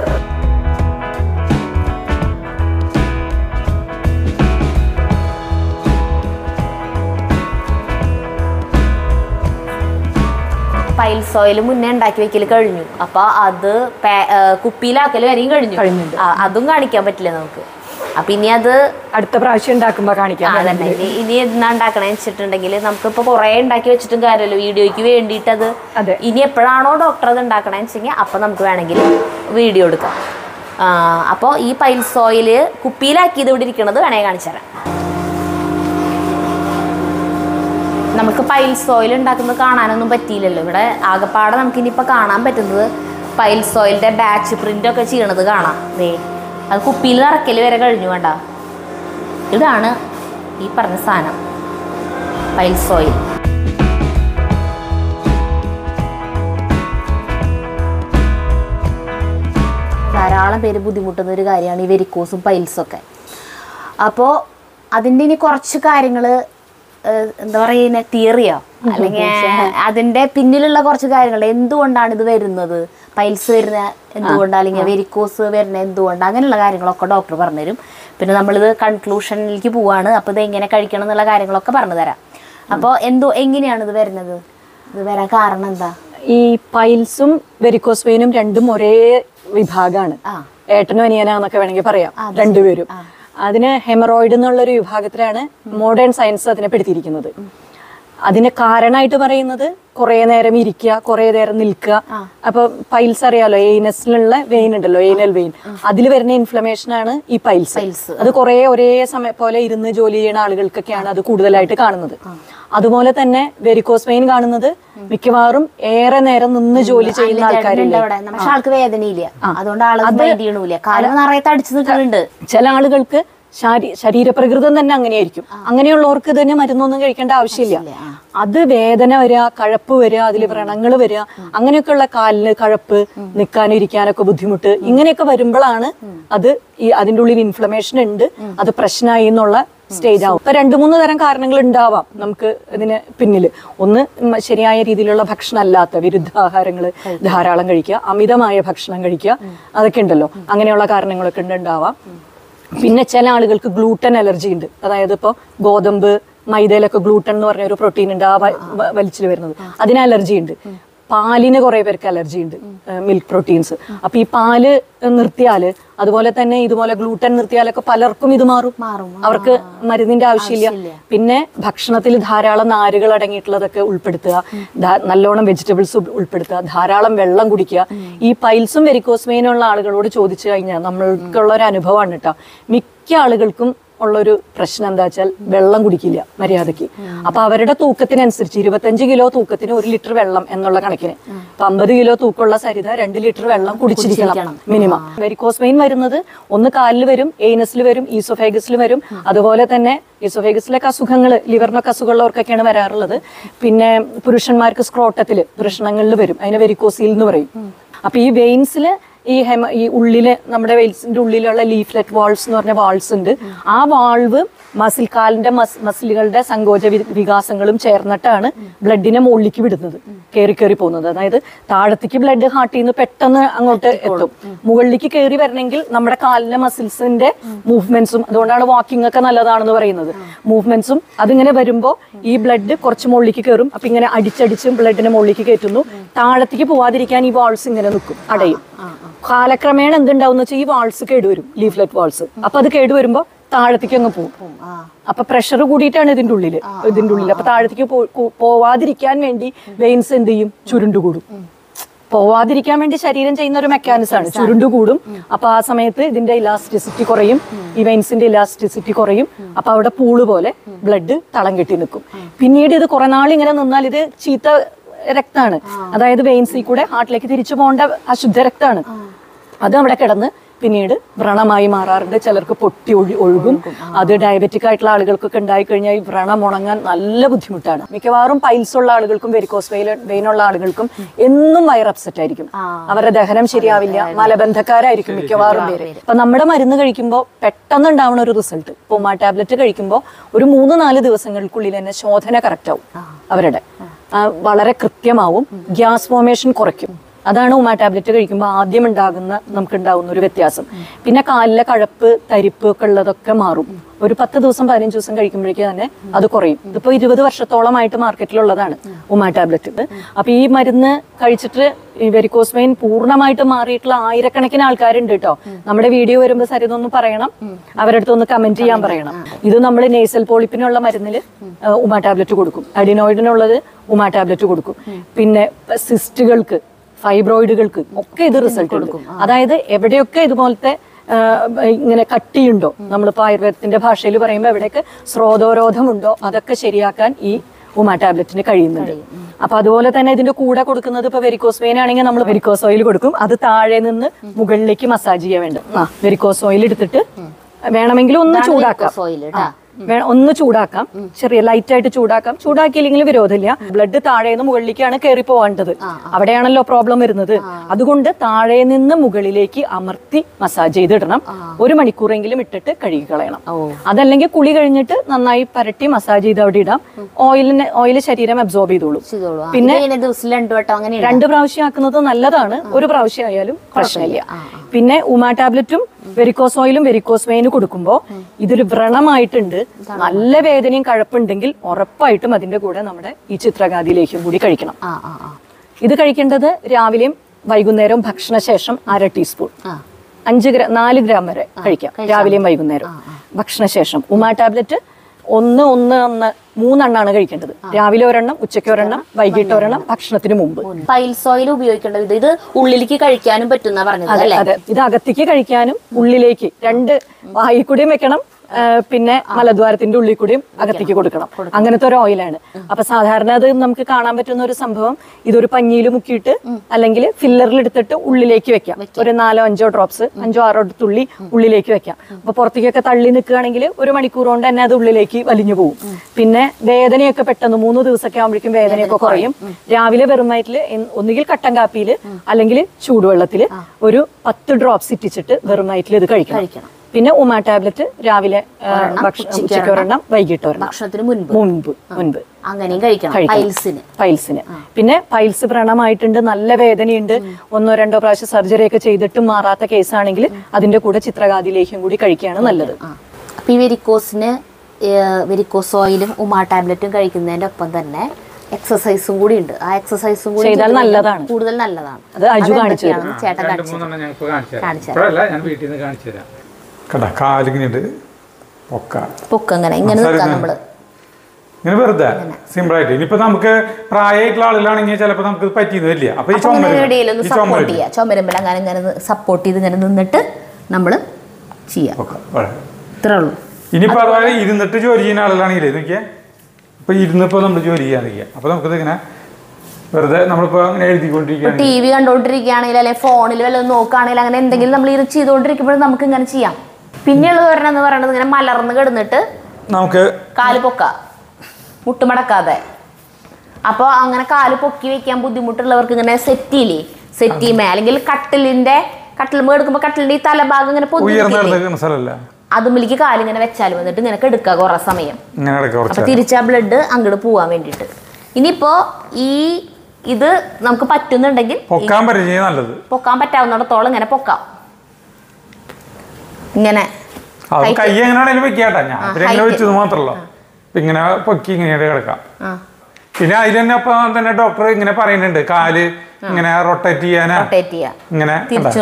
പൈൽസ് ഓയിൽ മുന്നേ ഉണ്ടാക്കി വെക്കൽ കഴിഞ്ഞു. അപ്പൊ അത് കുപ്പിയിലാക്കൽ വരെയും കഴിഞ്ഞു. അതും കാണിക്കാൻ പറ്റില്ല നമുക്ക്. അപ്പൊ ഇനി അത് അടുത്ത പ്രാവശ്യം ഉണ്ടാക്കുമ്പോ കാണിക്കാം. അതന്നെ, ഇനി എന്നാ ഉണ്ടാക്കണേ വെച്ചിട്ടുണ്ടെങ്കിൽ നമുക്കിപ്പോ കുറെ ഉണ്ടാക്കി വെച്ചിട്ടും കാര്യമല്ലോ, വീഡിയോയ്ക്ക് വേണ്ടിയിട്ട്. അത് ഇനി എപ്പോഴാണോ ഡോക്ടർ അത് ഉണ്ടാക്കണേന്ന് വെച്ചെങ്കിൽ അപ്പൊ നമുക്ക് വേണമെങ്കിൽ വീഡിയോ എടുക്കാം. അപ്പോൾ ഈ പൈൽസ് ഓയിൽ കുപ്പിയിലാക്കിയത് ഇവിടെ ഇരിക്കണത് വേണമെങ്കിൽ കാണിച്ചു തരാം. നമുക്ക് പൈൽസ് ഓയിൽ ഉണ്ടാക്കുന്നത് കാണാനൊന്നും പറ്റിയില്ലല്ലോ. ഇവിടെ ആകെപ്പാടെ നമുക്ക് ഇനിയിപ്പോൾ കാണാൻ പറ്റുന്നത് പൈൽസ് ഓയിലിൻ്റെ ബാച്ച് പ്രിൻ്റ് ഒക്കെ ചെയ്യണത് കാണാം. അത് കുപ്പിയിൽ നിറയ്ക്കൽ വരെ കഴിഞ്ഞു. വേണ്ട, ഇതാണ് ഈ പറഞ്ഞ സാധനം, പൈൽസ് ഓയിൽ. ധാരാളം പേര് ബുദ്ധിമുട്ടുന്ന ഒരു കാര്യമാണ് ഈ വെരിക്കോസും പൈൽസൊക്കെ. അപ്പോൾ അതിൻ്റെ ഇനി കുറച്ച് കാര്യങ്ങൾ എന്താ പറയുക, തിയറിയോ അല്ലെങ്കിൽ അതിൻ്റെ പിന്നിലുള്ള കുറച്ച് കാര്യങ്ങൾ, എന്തുകൊണ്ടാണ് ഇത് വരുന്നത്, പൈൽസ് വരുന്ന എന്തുകൊണ്ടാണ്, അല്ലെങ്കിൽ വെരിക്കോസ് വരുന്ന എന്തുകൊണ്ടാണ്, അങ്ങനെയുള്ള കാര്യങ്ങളൊക്കെ ഡോക്ടർ പറഞ്ഞുതരും. പിന്നെ നമ്മളിത് കൺക്ലൂഷനിലേക്ക് പോവാണ്. അപ്പോൾ ഇത് എങ്ങനെ കഴിക്കണം എന്നുള്ള കാര്യങ്ങളൊക്കെ പറഞ്ഞു തരാം. അപ്പോൾ എങ്ങനെയാണ് ഇത് വരുന്നത്, ഇത് വരാൻ കാരണം എന്താ? ഈ പൈൽസും വെരിക്കോസ് വെയിനും രണ്ടും ഒരേ വിഭാഗമാണ്. ഏട്ടനും അനിയനാന്നൊക്കെ വേണമെങ്കിൽ പറയാം, രണ്ടുപേരും. അതിന് ഹെമറോയിഡ് എന്നുള്ളൊരു വിഭാഗത്തിലാണ് മോഡേൺ സയൻസ് അതിനെ പെടുത്തിയിരിക്കുന്നത്. അതിന് കാരണമായിട്ട് പറയുന്നത് കുറെ നേരം ഇരിക്കുക, കുറെ നേരം നിൽക്കുക. അപ്പൊ പൈൽസ് അറിയാലോ, എയ്നസിലുള്ള വെയിൻ ഉണ്ടല്ലോ, എയ്നൽ വെയിൻ, അതിൽ വരുന്ന ഇൻഫ്ലമേഷൻ ആണ് ഈ പൈൽസ്. അത് കുറെ ഒരേ സമയം പോലെ ഇരുന്ന് ജോലി ചെയ്യുന്ന ആളുകൾക്കൊക്കെയാണ് അത് കൂടുതലായിട്ട് കാണുന്നത്. അതുപോലെ തന്നെ വെരിക്കോസ് വെയിൻ കാണുന്നത് മിക്കവാറും ഏറെ നേരം നിന്ന് ജോലി ചെയ്യുന്ന ആൾക്കാരുണ്ട്. ആൾക്ക് വേദനയില്ല, അതുകൊണ്ട് ചില ആളുകൾക്ക് ശരീരപ്രകൃതം തന്നെ അങ്ങനെയായിരിക്കും. അങ്ങനെയുള്ളവർക്ക് തന്നെ മരുന്നൊന്നും കഴിക്കേണ്ട ആവശ്യമില്ല. അത് വേദന വരിക, കഴപ്പ് വരിക, അതിൽ വ്രണങ്ങൾ വരിക, അങ്ങനെയൊക്കെയുള്ള കാലിന് കഴപ്പ്, നിൽക്കാനും ഇരിക്കാനൊക്കെ ബുദ്ധിമുട്ട്, ഇങ്ങനെയൊക്കെ വരുമ്പോഴാണ് അത് അതിൻ്റെ ഉള്ളിൽ ഇൻഫ്ലമേഷൻ ഉണ്ട്, അത് പ്രശ്നമായി എന്നുള്ള സ്റ്റേജ് ആവും. ഇപ്പൊ 2-3 തരം കാരണങ്ങൾ ഉണ്ടാവാം നമുക്ക് ഇതിന് പിന്നിൽ. ഒന്ന്, ശരിയായ രീതിയിലുള്ള ഭക്ഷണം അല്ലാത്ത വിരുദ്ധാഹാരങ്ങൾ ധാരാളം കഴിക്കുക, അമിതമായ ഭക്ഷണം കഴിക്കുക, അതൊക്കെ ഉണ്ടല്ലോ, അങ്ങനെയുള്ള കാരണങ്ങളൊക്കെ ഉണ്ടാവാം. പിന്നെ ചില ആളുകൾക്ക് ഗ്ലൂട്ടൻ അലർജി ഉണ്ട്. അതായത് ഇപ്പോൾ ഗോതമ്പ്, മൈദയിലൊക്കെ ഗ്ലൂട്ടൻ എന്ന് പറഞ്ഞ ഒരു പ്രോട്ടീൻ ഉണ്ട്, ആ വലിച്ചിൽ വരുന്നത്, അതിന് അലർജി ഉണ്ട്. പാലിന് കുറെ പേർക്ക് അലർജി ഉണ്ട്, മിൽക്ക് പ്രോട്ടീൻസ്. അപ്പൊ ഈ പാല് നിർത്തിയാല്, അതുപോലെ തന്നെ ഇതുപോലെ ഗ്ലൂട്ടൻ നിർത്തിയാലൊക്കെ പലർക്കും ഇത് മാറും. അവർക്ക് മരുന്നിന്റെ ആവശ്യമില്ല. പിന്നെ ഭക്ഷണത്തിൽ ധാരാളം നാരുകൾ അടങ്ങിയിട്ടുള്ളതൊക്കെ ഉൾപ്പെടുത്തുക, നല്ലോണം വെജിറ്റബിൾസ് ഉൾപ്പെടുത്തുക, ധാരാളം വെള്ളം കുടിക്കുക. ഈ പൈൽസും വെരിക്കോസ് വെയിനും ഉള്ള ആളുകളോട് ചോദിച്ചു കഴിഞ്ഞാൽ നമ്മൾക്കുള്ള ഒരു അനുഭവമാണ് കേട്ടോ, മിക്ക ആളുകൾക്കും ഉള്ളൊരു പ്രശ്നം എന്താ വെച്ചാൽ വെള്ളം കുടിക്കില്ല മര്യാദക്ക്. അപ്പൊ അവരുടെ തൂക്കത്തിനനുസരിച്ച് 25 കിലോ തൂക്കത്തിന് 1 ലിറ്റർ വെള്ളം എന്നുള്ള കണക്കിന്, 50 കിലോ തൂക്കമുള്ള സരിത 2 ലിറ്റർ വെള്ളം കുടിച്ചിരിക്കണം മിനിമം. വെരിക്കോസ് വെയിൻ വരുന്നത് ഒന്ന് കാലിൽ വരും, എയ്നസിൽ വരും, ഈസോഫേഗസിൽ വരും. അതുപോലെ തന്നെ ഈസോഫേഗസിലൊക്കെ അസുഖങ്ങൾ, ലിവറിനൊക്കെ അസുഖമുള്ളവർക്കൊക്കെയാണ് വരാറുള്ളത്. പിന്നെ പുരുഷന്മാർക്ക് സ്ക്രോട്ടത്തിൽ പ്രശ്നങ്ങളിൽ വരും, അതിന് വെരിക്കോസിൽ എന്ന് പറയും. അപ്പൊ ഈ വെയിൻസിൽ ഈ ഉള്ളില്, നമ്മുടെ വെയിൽസിന്റെ ഉള്ളിലുള്ള ലീഫ്ലെറ്റ് വാൾസ് എന്ന് പറഞ്ഞ വാൾസ് ഉണ്ട്. ആ വാൾവ് കാലിന്റെ മസിലുകളുടെ സങ്കോച വികാസങ്ങളും ചേർന്നിട്ടാണ് ബ്ലഡിനെ മുകളിലേക്ക് വിടുന്നത്, കയറി പോകുന്നത്. അതായത് താഴത്തേക്ക് ബ്ലഡ് ഹാർട്ടിൽ നിന്ന് പെട്ടെന്ന് അങ്ങോട്ട് എത്തും. മുകളിലേക്ക് കയറി വരണമെങ്കിൽ നമ്മുടെ കാലിന്റെ മസിൽസിന്റെ മൂവ്മെന്റ്സും, അതുകൊണ്ടാണ് വാക്കിംഗ് ഒക്കെ നല്ലതാണെന്ന് പറയുന്നത്, മൂവ്മെന്റ്സും അതിങ്ങനെ വരുമ്പോൾ ഈ ബ്ലഡ് കുറച്ച് മുകളിലേക്ക് കയറും. അപ്പൊ ഇങ്ങനെ അടിച്ചടിച്ചും ബ്ലഡിനെ മുകളിലേക്ക് കയറ്റുന്നു. താഴത്തേക്ക് പോവാതിരിക്കാൻ ഈ വാൾസ് ഇങ്ങനെ നിൽക്കും, അടയും. കാലക്രമേണ എന്തുണ്ടാവും വെച്ചാൽ ഈ വാൾസ് കേടുവരും, ലീഫ്ലെറ്റ് വാൾസ്. അപ്പൊ അത് കേടുവരുമ്പോ താഴത്തേക്ക് അങ്ങ് പോകും. അപ്പൊ പ്രഷർ കൂടിയിട്ടാണ് ഇതിന്റെ ഉള്ളിൽ. അപ്പൊ താഴത്തേക്ക് പോവാതിരിക്കാൻ വേണ്ടി വെയിൻസ് എന്ത് ചെയ്യും, ചുരുണ്ടുകൂടും. പോവാതിരിക്കാൻ വേണ്ടി ശരീരം ചെയ്യുന്ന ഒരു മെക്കാനിസമാണ്, ചുരുണ്ടുകൂടും. അപ്പൊ ആ സമയത്ത് ഇതിന്റെ ഇലാസ്റ്റിസിറ്റി കുറയും, ഈ വെയിൻസിന്റെ ഇലാസ്റ്റിസിറ്റി കുറയും. അപ്പൊ അവിടെ പൂള് പോലെ ബ്ലഡ് തളം കെട്ടി നിൽക്കും. പിന്നീട് ഇത് കുറെ നാൾ ഇങ്ങനെ നിന്നാൽ ഇത് ചീത്ത രക്തമാണ്, അതായത് വെയിൻസിൽ കൂടെ ഹാർട്ടിലേക്ക് തിരിച്ചു പോകേണ്ട അശുദ്ധ രക്തമാണ്. അത് അവിടെ കിടന്ന് പിന്നീട് വ്രണമായി മാറാറുണ്ട്. ചിലർക്ക് പൊട്ടി ഒഴുകും. അത് ഡയബറ്റിക് ആയിട്ടുള്ള ആളുകൾക്കൊക്കെ ഉണ്ടായിക്കഴിഞ്ഞാൽ ഈ വ്രണം ഉണങ്ങാൻ നല്ല ബുദ്ധിമുട്ടാണ്. മിക്കവാറും പൈൽസ് ഉള്ള ആളുകൾക്കും വെരിക്കോസ് വെയിനുള്ള ആളുകൾക്കും എന്നും വയർ അപ്സെറ്റ് ആയിരിക്കും, അവരുടെ ദഹനം ശരിയാവില്ല, മലബന്ധക്കാരായിരിക്കും മിക്കവാറും പേര്. അപ്പൊ നമ്മുടെ മരുന്ന് കഴിക്കുമ്പോൾ പെട്ടെന്ന് ഉണ്ടാവുന്ന ഒരു റിസൾട്ട്, ഉമാ ടാബ്ലറ്റ് കഴിക്കുമ്പോൾ ഒരു 3-4 ദിവസങ്ങൾക്കുള്ളിൽ തന്നെ ശോധന കറക്റ്റ് ആവും, അവരുടെ വളരെ കൃത്യമാവും, ഗ്യാസ് ഫോർമേഷൻ കുറയ്ക്കും. അതാണ് ഉമാ ടാബ്ലറ്റ് കഴിക്കുമ്പോൾ ആദ്യം നമുക്കുണ്ടാകുന്ന ഒരു വ്യത്യാസം. പിന്നെ കാലിലെ കഴപ്പ്, തരിപ്പ് ഒക്കെ ഉള്ളതൊക്കെ മാറും. ഒരു 10 ദിവസം 15 ദിവസം കഴിക്കുമ്പോഴേക്ക് തന്നെ അത് കുറയും. ഇതിപ്പോ 20 വർഷത്തോളമായിട്ട് മാർക്കറ്റിലുള്ളതാണ് ഉമാ ടാബ്ലറ്റ്. അപ്പൊ ഈ മരുന്ന് കഴിച്ചിട്ട് ഈ വെരിക്കോസ് വെയിൻ പൂർണ്ണമായിട്ട് മാറിയിട്ടുള്ള ആയിരക്കണക്കിന് ആൾക്കാരുണ്ട് കേട്ടോ. നമ്മുടെ വീഡിയോ വരുമ്പോൾ സരിതൊന്ന് പറയണം, അവരുടെ അടുത്ത് ഒന്ന് കമന്റ് ചെയ്യാൻ പറയണം. ഇത് നമ്മൾ നേസൽ പോളിപ്പിനുള്ള മരുന്നിൽ ഉമാ ടാബ്ലറ്റ് കൊടുക്കും, അഡിനോയിഡിനുള്ളത് ഉമാ ടാബ്ലറ്റ് കൊടുക്കും. പിന്നെ സിസ്റ്റുകൾക്ക്, ഫൈബ്രോയിഡുകൾക്ക് ഒക്കെ ഇത് റിസൾട്ട് കൊടുക്കും. അതായത് എവിടെയൊക്കെ ഇതുപോലത്തെ ഇങ്ങനെ കട്ടിയുണ്ടോ, നമ്മളിപ്പോൾ ആയുർവേദത്തിന്റെ ഭാഷയിൽ പറയുമ്പോൾ എവിടെയൊക്കെ സ്രോതോരോധമുണ്ടോ അതൊക്കെ ശരിയാക്കാൻ ഈ ഉമാ ടാബ്ലറ്റിന് കഴിയുന്നുണ്ട്. അപ്പൊ അതുപോലെ തന്നെ ഇതിന്റെ കൂടെ കൊടുക്കുന്നത് ഇപ്പൊ വെരിക്കോസ് വെയിൻ ആണെങ്കിൽ നമ്മൾ വെരിക്കോസ് ഓയിൽ കൊടുക്കും. അത് താഴെ നിന്ന് മുകളിലേക്ക് മസാജ് ചെയ്യാൻ വേണ്ട. വെരിക്കോസ് ഓയിൽ എടുത്തിട്ട് വേണമെങ്കിൽ ഒന്ന് ചൂടാക്കാം. ഒന്ന് ചൂടാക്കാം, ചെറിയ ലൈറ്റായിട്ട് ചൂടാക്കാം. ചൂടാക്കിയില്ലെങ്കിൽ വിരോധമില്ല. ബ്ലഡ് താഴെ നിന്ന് മുകളിലേക്കാണ് കയറി പോകേണ്ടത്. അവിടെയാണല്ലോ പ്രോബ്ലം വരുന്നത്. അതുകൊണ്ട് താഴെ നിന്ന് മുകളിലേക്ക് അമർത്തി മസാജ് ചെയ്തിടണം. 1 മണിക്കൂറെങ്കിലും ഇട്ടിട്ട് കഴുകി കളയണം. അതല്ലെങ്കിൽ കുളി കഴിഞ്ഞിട്ട് നന്നായി പരട്ടി മസാജ് ചെയ്ത് അവിടെ ഇടാം. ഓയിൽ ശരീരം അബ്സോർബ് ചെയ്തോളൂ. പിന്നെ 2 പ്രാവശ്യം ആക്കുന്നത് നല്ലതാണ്. 1 പ്രാവശ്യം ആയാലും പ്രശ്നമില്ല. പിന്നെ ഉമാ ടാബ്ലറ്റും വെരിക്കോസ് ഓയിലും വെരിക്കോസ് വെയിനും കൊടുക്കുമ്പോൾ ഇതൊരു വ്രണമായിട്ടുണ്ട്, നല്ല വേദനയും കഴപ്പുണ്ടെങ്കിൽ ഉറപ്പായിട്ടും അതിന്റെ കൂടെ നമ്മുടെ ഈ ചിത്രകാതിലേക്കും കൂടി കഴിക്കണം. ഇത് കഴിക്കേണ്ടത് രാവിലെയും വൈകുന്നേരവും ഭക്ഷണശേഷം 1/2 ടീസ്പൂൺ 4 ഗ്രാം വരെ കഴിക്കാം. രാവിലെയും വൈകുന്നേരം ഭക്ഷണശേഷം. ഉമാ ടാബ്ലറ്റ് 3 കഴിക്കേണ്ടത്. രാവിലെ 1, ഉച്ചയ്ക്ക് 1, വൈകിട്ട് 1, ഭക്ഷണത്തിന് മുമ്പ്. പൈൽസ് ഓയിൽ ഉപയോഗിക്കേണ്ടത് ഇത് ഉള്ളിലേക്ക് കഴിക്കാനും പറ്റുന്ന പറഞ്ഞത്. അതെ, ഇത് അകത്തേക്ക് കഴിക്കാനും ഉള്ളിലേക്ക് 2 വായിൽ കൂടിയും വെക്കണം, പിന്നെ മലദ്വാരത്തിന്റെ ഉള്ളിൽ കൂടിയും അകത്തേക്ക് കൊടുക്കണം. അങ്ങനത്തെ ഒരു ഓയിലാണ്. അപ്പൊ സാധാരണ അത് നമുക്ക് കാണാൻ പറ്റുന്ന ഒരു സംഭവം, ഇതൊരു പഞ്ഞിയിൽ മുക്കിയിട്ട് അല്ലെങ്കിൽ ഫില്ലറിൽ എടുത്തിട്ട് ഉള്ളിലേക്ക് വെക്കാം. ഒരു 4-5 ഡ്രോപ്സ്, 5-6 തുള്ളി ഉള്ളിലേക്ക് വെക്കാം. അപ്പൊ പുറത്തേക്കൊക്കെ തള്ളി നിൽക്കുകയാണെങ്കിൽ 1 മണിക്കൂർ കൊണ്ട് തന്നെ അത് ഉള്ളിലേക്ക് വലിഞ്ഞു പോകും. പിന്നെ വേദനയൊക്കെ പെട്ടെന്ന് 3 ദിവസമൊക്കെ ആകുമ്പോഴേക്കും വേദനയൊക്കെ കുറയും. രാവിലെ വെറും വയറ്റിൽ ഒന്നുകിൽ കട്ടൻ കാപ്പിയിൽ അല്ലെങ്കിൽ ചൂടുവെള്ളത്തിൽ ഒരു 10 ഡ്രോപ്സ് ഇറ്റിച്ചിട്ട് വെറും വയറ്റിൽ ഇത് കഴിക്കണം. പിന്നെ ഉമാ ടാബ്ലറ്റ് രാവിലെ ഉച്ചയ്ക്ക് 1, വൈകിട്ട് 1, ഭക്ഷണത്തിന് മുൻപ് അങ്ങനെയും കഴിക്കണം. പൈൽസിന് പിന്നെ പൈൽസ് വ്രണമായിട്ടുണ്ട്, നല്ല വേദനയുണ്ട്, 1-2 പ്രാവശ്യം സർജറി ഒക്കെ ചെയ്തിട്ടും മാറാത്ത കേസാണെങ്കിൽ അതിന്റെ കൂടെ ചിത്രകാതിലേക്കും കൂടി കഴിക്കുകയാണ് നല്ലത്. അപ്പൊ ഈ വെരിക്കോസ് ഓയിലും ഉമാ ടാബ്ലറ്റും കഴിക്കുന്നതിന്റെ ഒപ്പം തന്നെ എക്സസൈസും കൂടി ഉണ്ട്. ആ എക്സസൈസും കൂടി ചെയ്താൽ നല്ലതാണ്, കൂടുതൽ നല്ലതാണ്. അത് അജു കാണിച്ചു തരും. ചേട്ടൻ കാണിച്ചു തരാം. കാലിങ്ങനെ പൊക്കങ്ങനെ ഇങ്ങനെ നിൽക്കാം നമ്മള്. ഇങ്ങനെ വെറുതെ സിമ്പിൾ ആയിട്ട്. ഇനിയിപ്പോ നമുക്ക് പ്രായമായിട്ടുള്ള ആളുകളാണെങ്കിൽ ചിലപ്പോൾ നമുക്ക് പറ്റിയെന്ന് വരില്ല. അപ്പൊ ഈ ചുമരുമ്പോൾ അങ്ങനെ ഇങ്ങനെ സപ്പോർട്ട് ചെയ്ത് ഇങ്ങനെ നിന്നിട്ട് നമ്മള് ചെയ്യാം. ഇത്രേ ഉള്ളൂ. ഇനിയിപ്പോ അതുപോലെ ഇരുന്നിട്ട് ജോലി ചെയ്യുന്ന ആളുകളാണെങ്കിലേ നോക്കിയാ, ഇപ്പൊ ഇരുന്നിപ്പോ നമ്മൾ ജോലി ചെയ്യാന്നിരിക്കുക. അപ്പൊ നമുക്കിത് ഇങ്ങനെ വെറുതെ നമ്മളിപ്പോ അങ്ങനെ എഴുതിക്കൊണ്ടിരിക്കുകയാണ്, TV കണ്ടോണ്ടിരിക്കുകയാണെങ്കിൽ അല്ലെങ്കിൽ ഫോണിൽ വല്ലതും നോക്കുകയാണെങ്കിൽ അങ്ങനെ എന്തെങ്കിലും നമ്മൾ ഇത് ചെയ്തുകൊണ്ടിരിക്കുമ്പോഴും നമുക്ക് ഇങ്ങനെ ചെയ്യാം. പിന്നെയുള്ളത് എന്ന് പറയുന്നത് ഇങ്ങനെ മലർന്ന് കിടന്നിട്ട് നമുക്ക് കാല് പൊക്ക, മുട്ടുമടക്കാതെ. അപ്പോൾ അങ്ങനെ കാല് പൊക്കി വെക്കാൻ ബുദ്ധിമുട്ടുള്ളവർക്ക് ഇങ്ങനെ സെറ്റിമേ അല്ലെങ്കിൽ കട്ടിലുമ്പോ എടുക്കുമ്പോ കട്ടിലിന്റെ ഈ തലഭാഗം ഇങ്ങനെ അതുമ്മിലേക്ക് കാലിങ്ങനെ വെച്ചാലും എന്നിട്ട് ഇങ്ങനെ എടുക്കുക കുറെ സമയം. അപ്പൊ തിരിച്ചാ ബ്ലഡ് അങ്ങോട്ട് പോവാൻ വേണ്ടിട്ട്. ഇനിയിപ്പോ ഇത് നമുക്ക് പറ്റുന്നുണ്ടെങ്കിൽ പൊക്കാൻ പറ്റാവുന്നിടത്തോളം ഇങ്ങനെ പൊക്കാം. ഇങ്ങനെ കൈ എങ്ങനെയാണെങ്കിലും വെക്കാട്ടാ, ഞാൻ വെച്ചത് മാത്രമല്ല. ഇങ്ങനെ പൊക്കി ഇങ്ങനെ കിടക്കാം. പിന്നെ അതിൽ തന്നെ തന്നെ ഡോക്ടർ ഇങ്ങനെ പറയുന്നുണ്ട് കാല് ഇങ്ങനെ റൊട്ടേറ്റ് ചെയ്യാനാ, ഇങ്ങനെ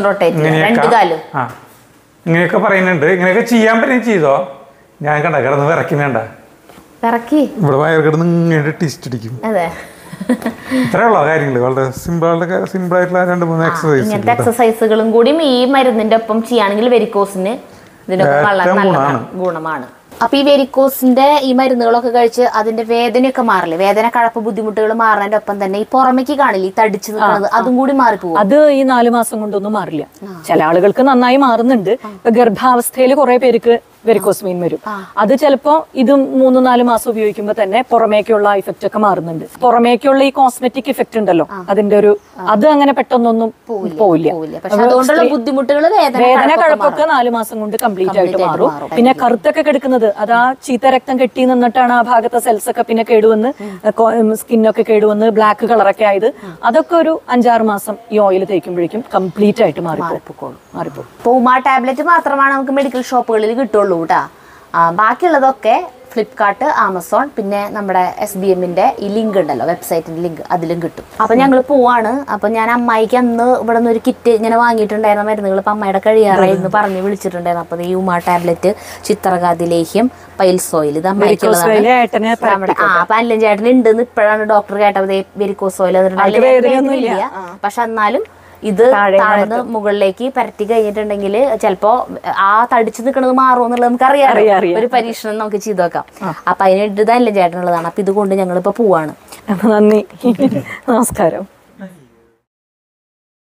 ഇങ്ങനെയൊക്കെ പറയുന്നുണ്ട്. ഇങ്ങനെയൊക്കെ ചെയ്യാൻ പറ്റും ചെയ്തോ. ഞാൻ കിടന്ന് വിറക്കുന്നുണ്ട, ഇവിടെ വയർ കിടന്ന് ഇങ്ങനെ ടിസ്റ്റ് അടിക്കും. ഇത്രയുള്ള കാര്യങ്ങൾ വളരെ സിമ്പിൾ ആയിട്ടുള്ള 2-3 എക്സസൈസുകളും കൂടി ഈ മരുന്നിന്റെ ഒപ്പം ചെയ്യുകയാണെങ്കിൽ വെരിക്കോസിന് ഇതിനൊക്കെ വളരെ നല്ല ഗുണമാണ്. അപ്പൊ ഈ വെരിക്കോസിന്റെ ഈ മരുന്നുകളൊക്കെ കഴിച്ച് അതിന്റെ വേദനയൊക്കെ മാറില്ലേ, വേദന കഴപ്പ് ബുദ്ധിമുട്ടുകൾ മാറുന്നതിന്റെ ഒപ്പം തന്നെ ഈ പുറമേക്ക് കാണില്ലേ ഈ തടിച്ചു നിൽക്കുന്നത്, അതും കൂടി മാറിപ്പോകും. അത് ഈ 4 മാസം കൊണ്ടൊന്നും മാറില്ല. ചില ആളുകൾക്ക് നന്നായി മാറുന്നുണ്ട്. ഇപ്പൊ ഗർഭാവസ്ഥയിൽ കുറെ പേർക്ക് വെരിക്കോസ് വെയിൻ വരും. അത് ചിലപ്പോ ഇത് 3-4 മാസം ഉപയോഗിക്കുമ്പോ തന്നെ പുറമേക്കുള്ള ഇഫക്റ്റ് ഒക്കെ മാറുന്നുണ്ട്. പുറമേക്കുള്ള ഈ കോസ്മെറ്റിക് ഇഫക്റ്റ് ഉണ്ടല്ലോ, അതിന്റെ അത് അങ്ങനെ പെട്ടെന്നൊന്നും പോവില്ല. ബുദ്ധിമുട്ടുകൾ വേദന കഴപ്പൊക്കെ 4 മാസം കൊണ്ട് കംപ്ലീറ്റ് ആയിട്ട് മാറും. പിന്നെ കറുത്തൊക്കെ കിടക്കുന്നത് അത് ആ ചീത്ത രക്തം കെട്ടി നിന്നിട്ടാണ് ആ ഭാഗത്തെ സെൽസ് ഒക്കെ പിന്നെ കേടുവന്ന് സ്കിന്നൊക്കെ കേടുവന്ന് ബ്ലാക്ക് കളറൊക്കെ ആയത്. അതൊക്കെ ഒരു 5-6 മാസം ഈ ഓയിൽ തേക്കുമ്പോഴേക്കും കംപ്ലീറ്റ് ആയിട്ട് മാറിപ്പോകും. ഉമാ ടാബ്ലറ്റ് മാത്രമാണ് നമുക്ക് മെഡിക്കൽ ഷോപ്പുകളിൽ കിട്ടുള്ളൂ കേട്ടാ. ബാക്കിയുള്ളതൊക്കെ ഫ്ലിപ്കാർട്ട്, ആമസോൺ, പിന്നെ നമ്മുടെ SBMന്റെ ഈ ലിങ്ക് ഉണ്ടല്ലോ, വെബ്സൈറ്റിന്റെ ലിങ്ക്, അതിലും കിട്ടും. അപ്പൊ ഞങ്ങൾ പോവാണ്. അപ്പൊ ഞാൻ അമ്മായിക്ക് അന്ന് ഇവിടെ നിന്ന് ഒരു കിറ്റ് ഇങ്ങനെ വാങ്ങിയിട്ടുണ്ടായിരുന്ന മരുന്നുകൾ ഇപ്പൊ അമ്മയുടെ കഴിയാറായിരുന്നു പറഞ്ഞ് വിളിച്ചിട്ടുണ്ടായിരുന്നു. അപ്പൊ ഈ ഉമാ ടാബ്ലറ്റ്, ചിത്രകാതി ലേഹ്യം, പൈൽസ് ഓയിൽ, ഇത് അമ്മായിക്കുള്ളതാണ്. അപ്പൊ അല്ലൻ ചേട്ടൻ ഉണ്ടെന്ന് ഇപ്പോഴാണ് ഡോക്ടർ കേട്ടത് വെരിക്കോസ് ഓയിൽ. പക്ഷെ എന്നാലും ഇത് താഴ്ന്ന് മുകളിലേക്ക് പരത്തി കഴിഞ്ഞിട്ടുണ്ടെങ്കിൽ ചിലപ്പോ ആ തടിച്ചു നിൽക്കുന്നത് മാറും എന്നുള്ളത് നമുക്ക് അറിയാം. ഒരു പരീക്ഷണം നമുക്ക് ചെയ്തു നോക്കാം. അപ്പൊ അതിനായിട്ട് ഇതല്ല ചേട്ടനുള്ളതാണ്. അപ്പൊ ഇതുകൊണ്ട് ഞങ്ങളിപ്പോ പോവാണ്. നന്ദി, നമസ്കാരം.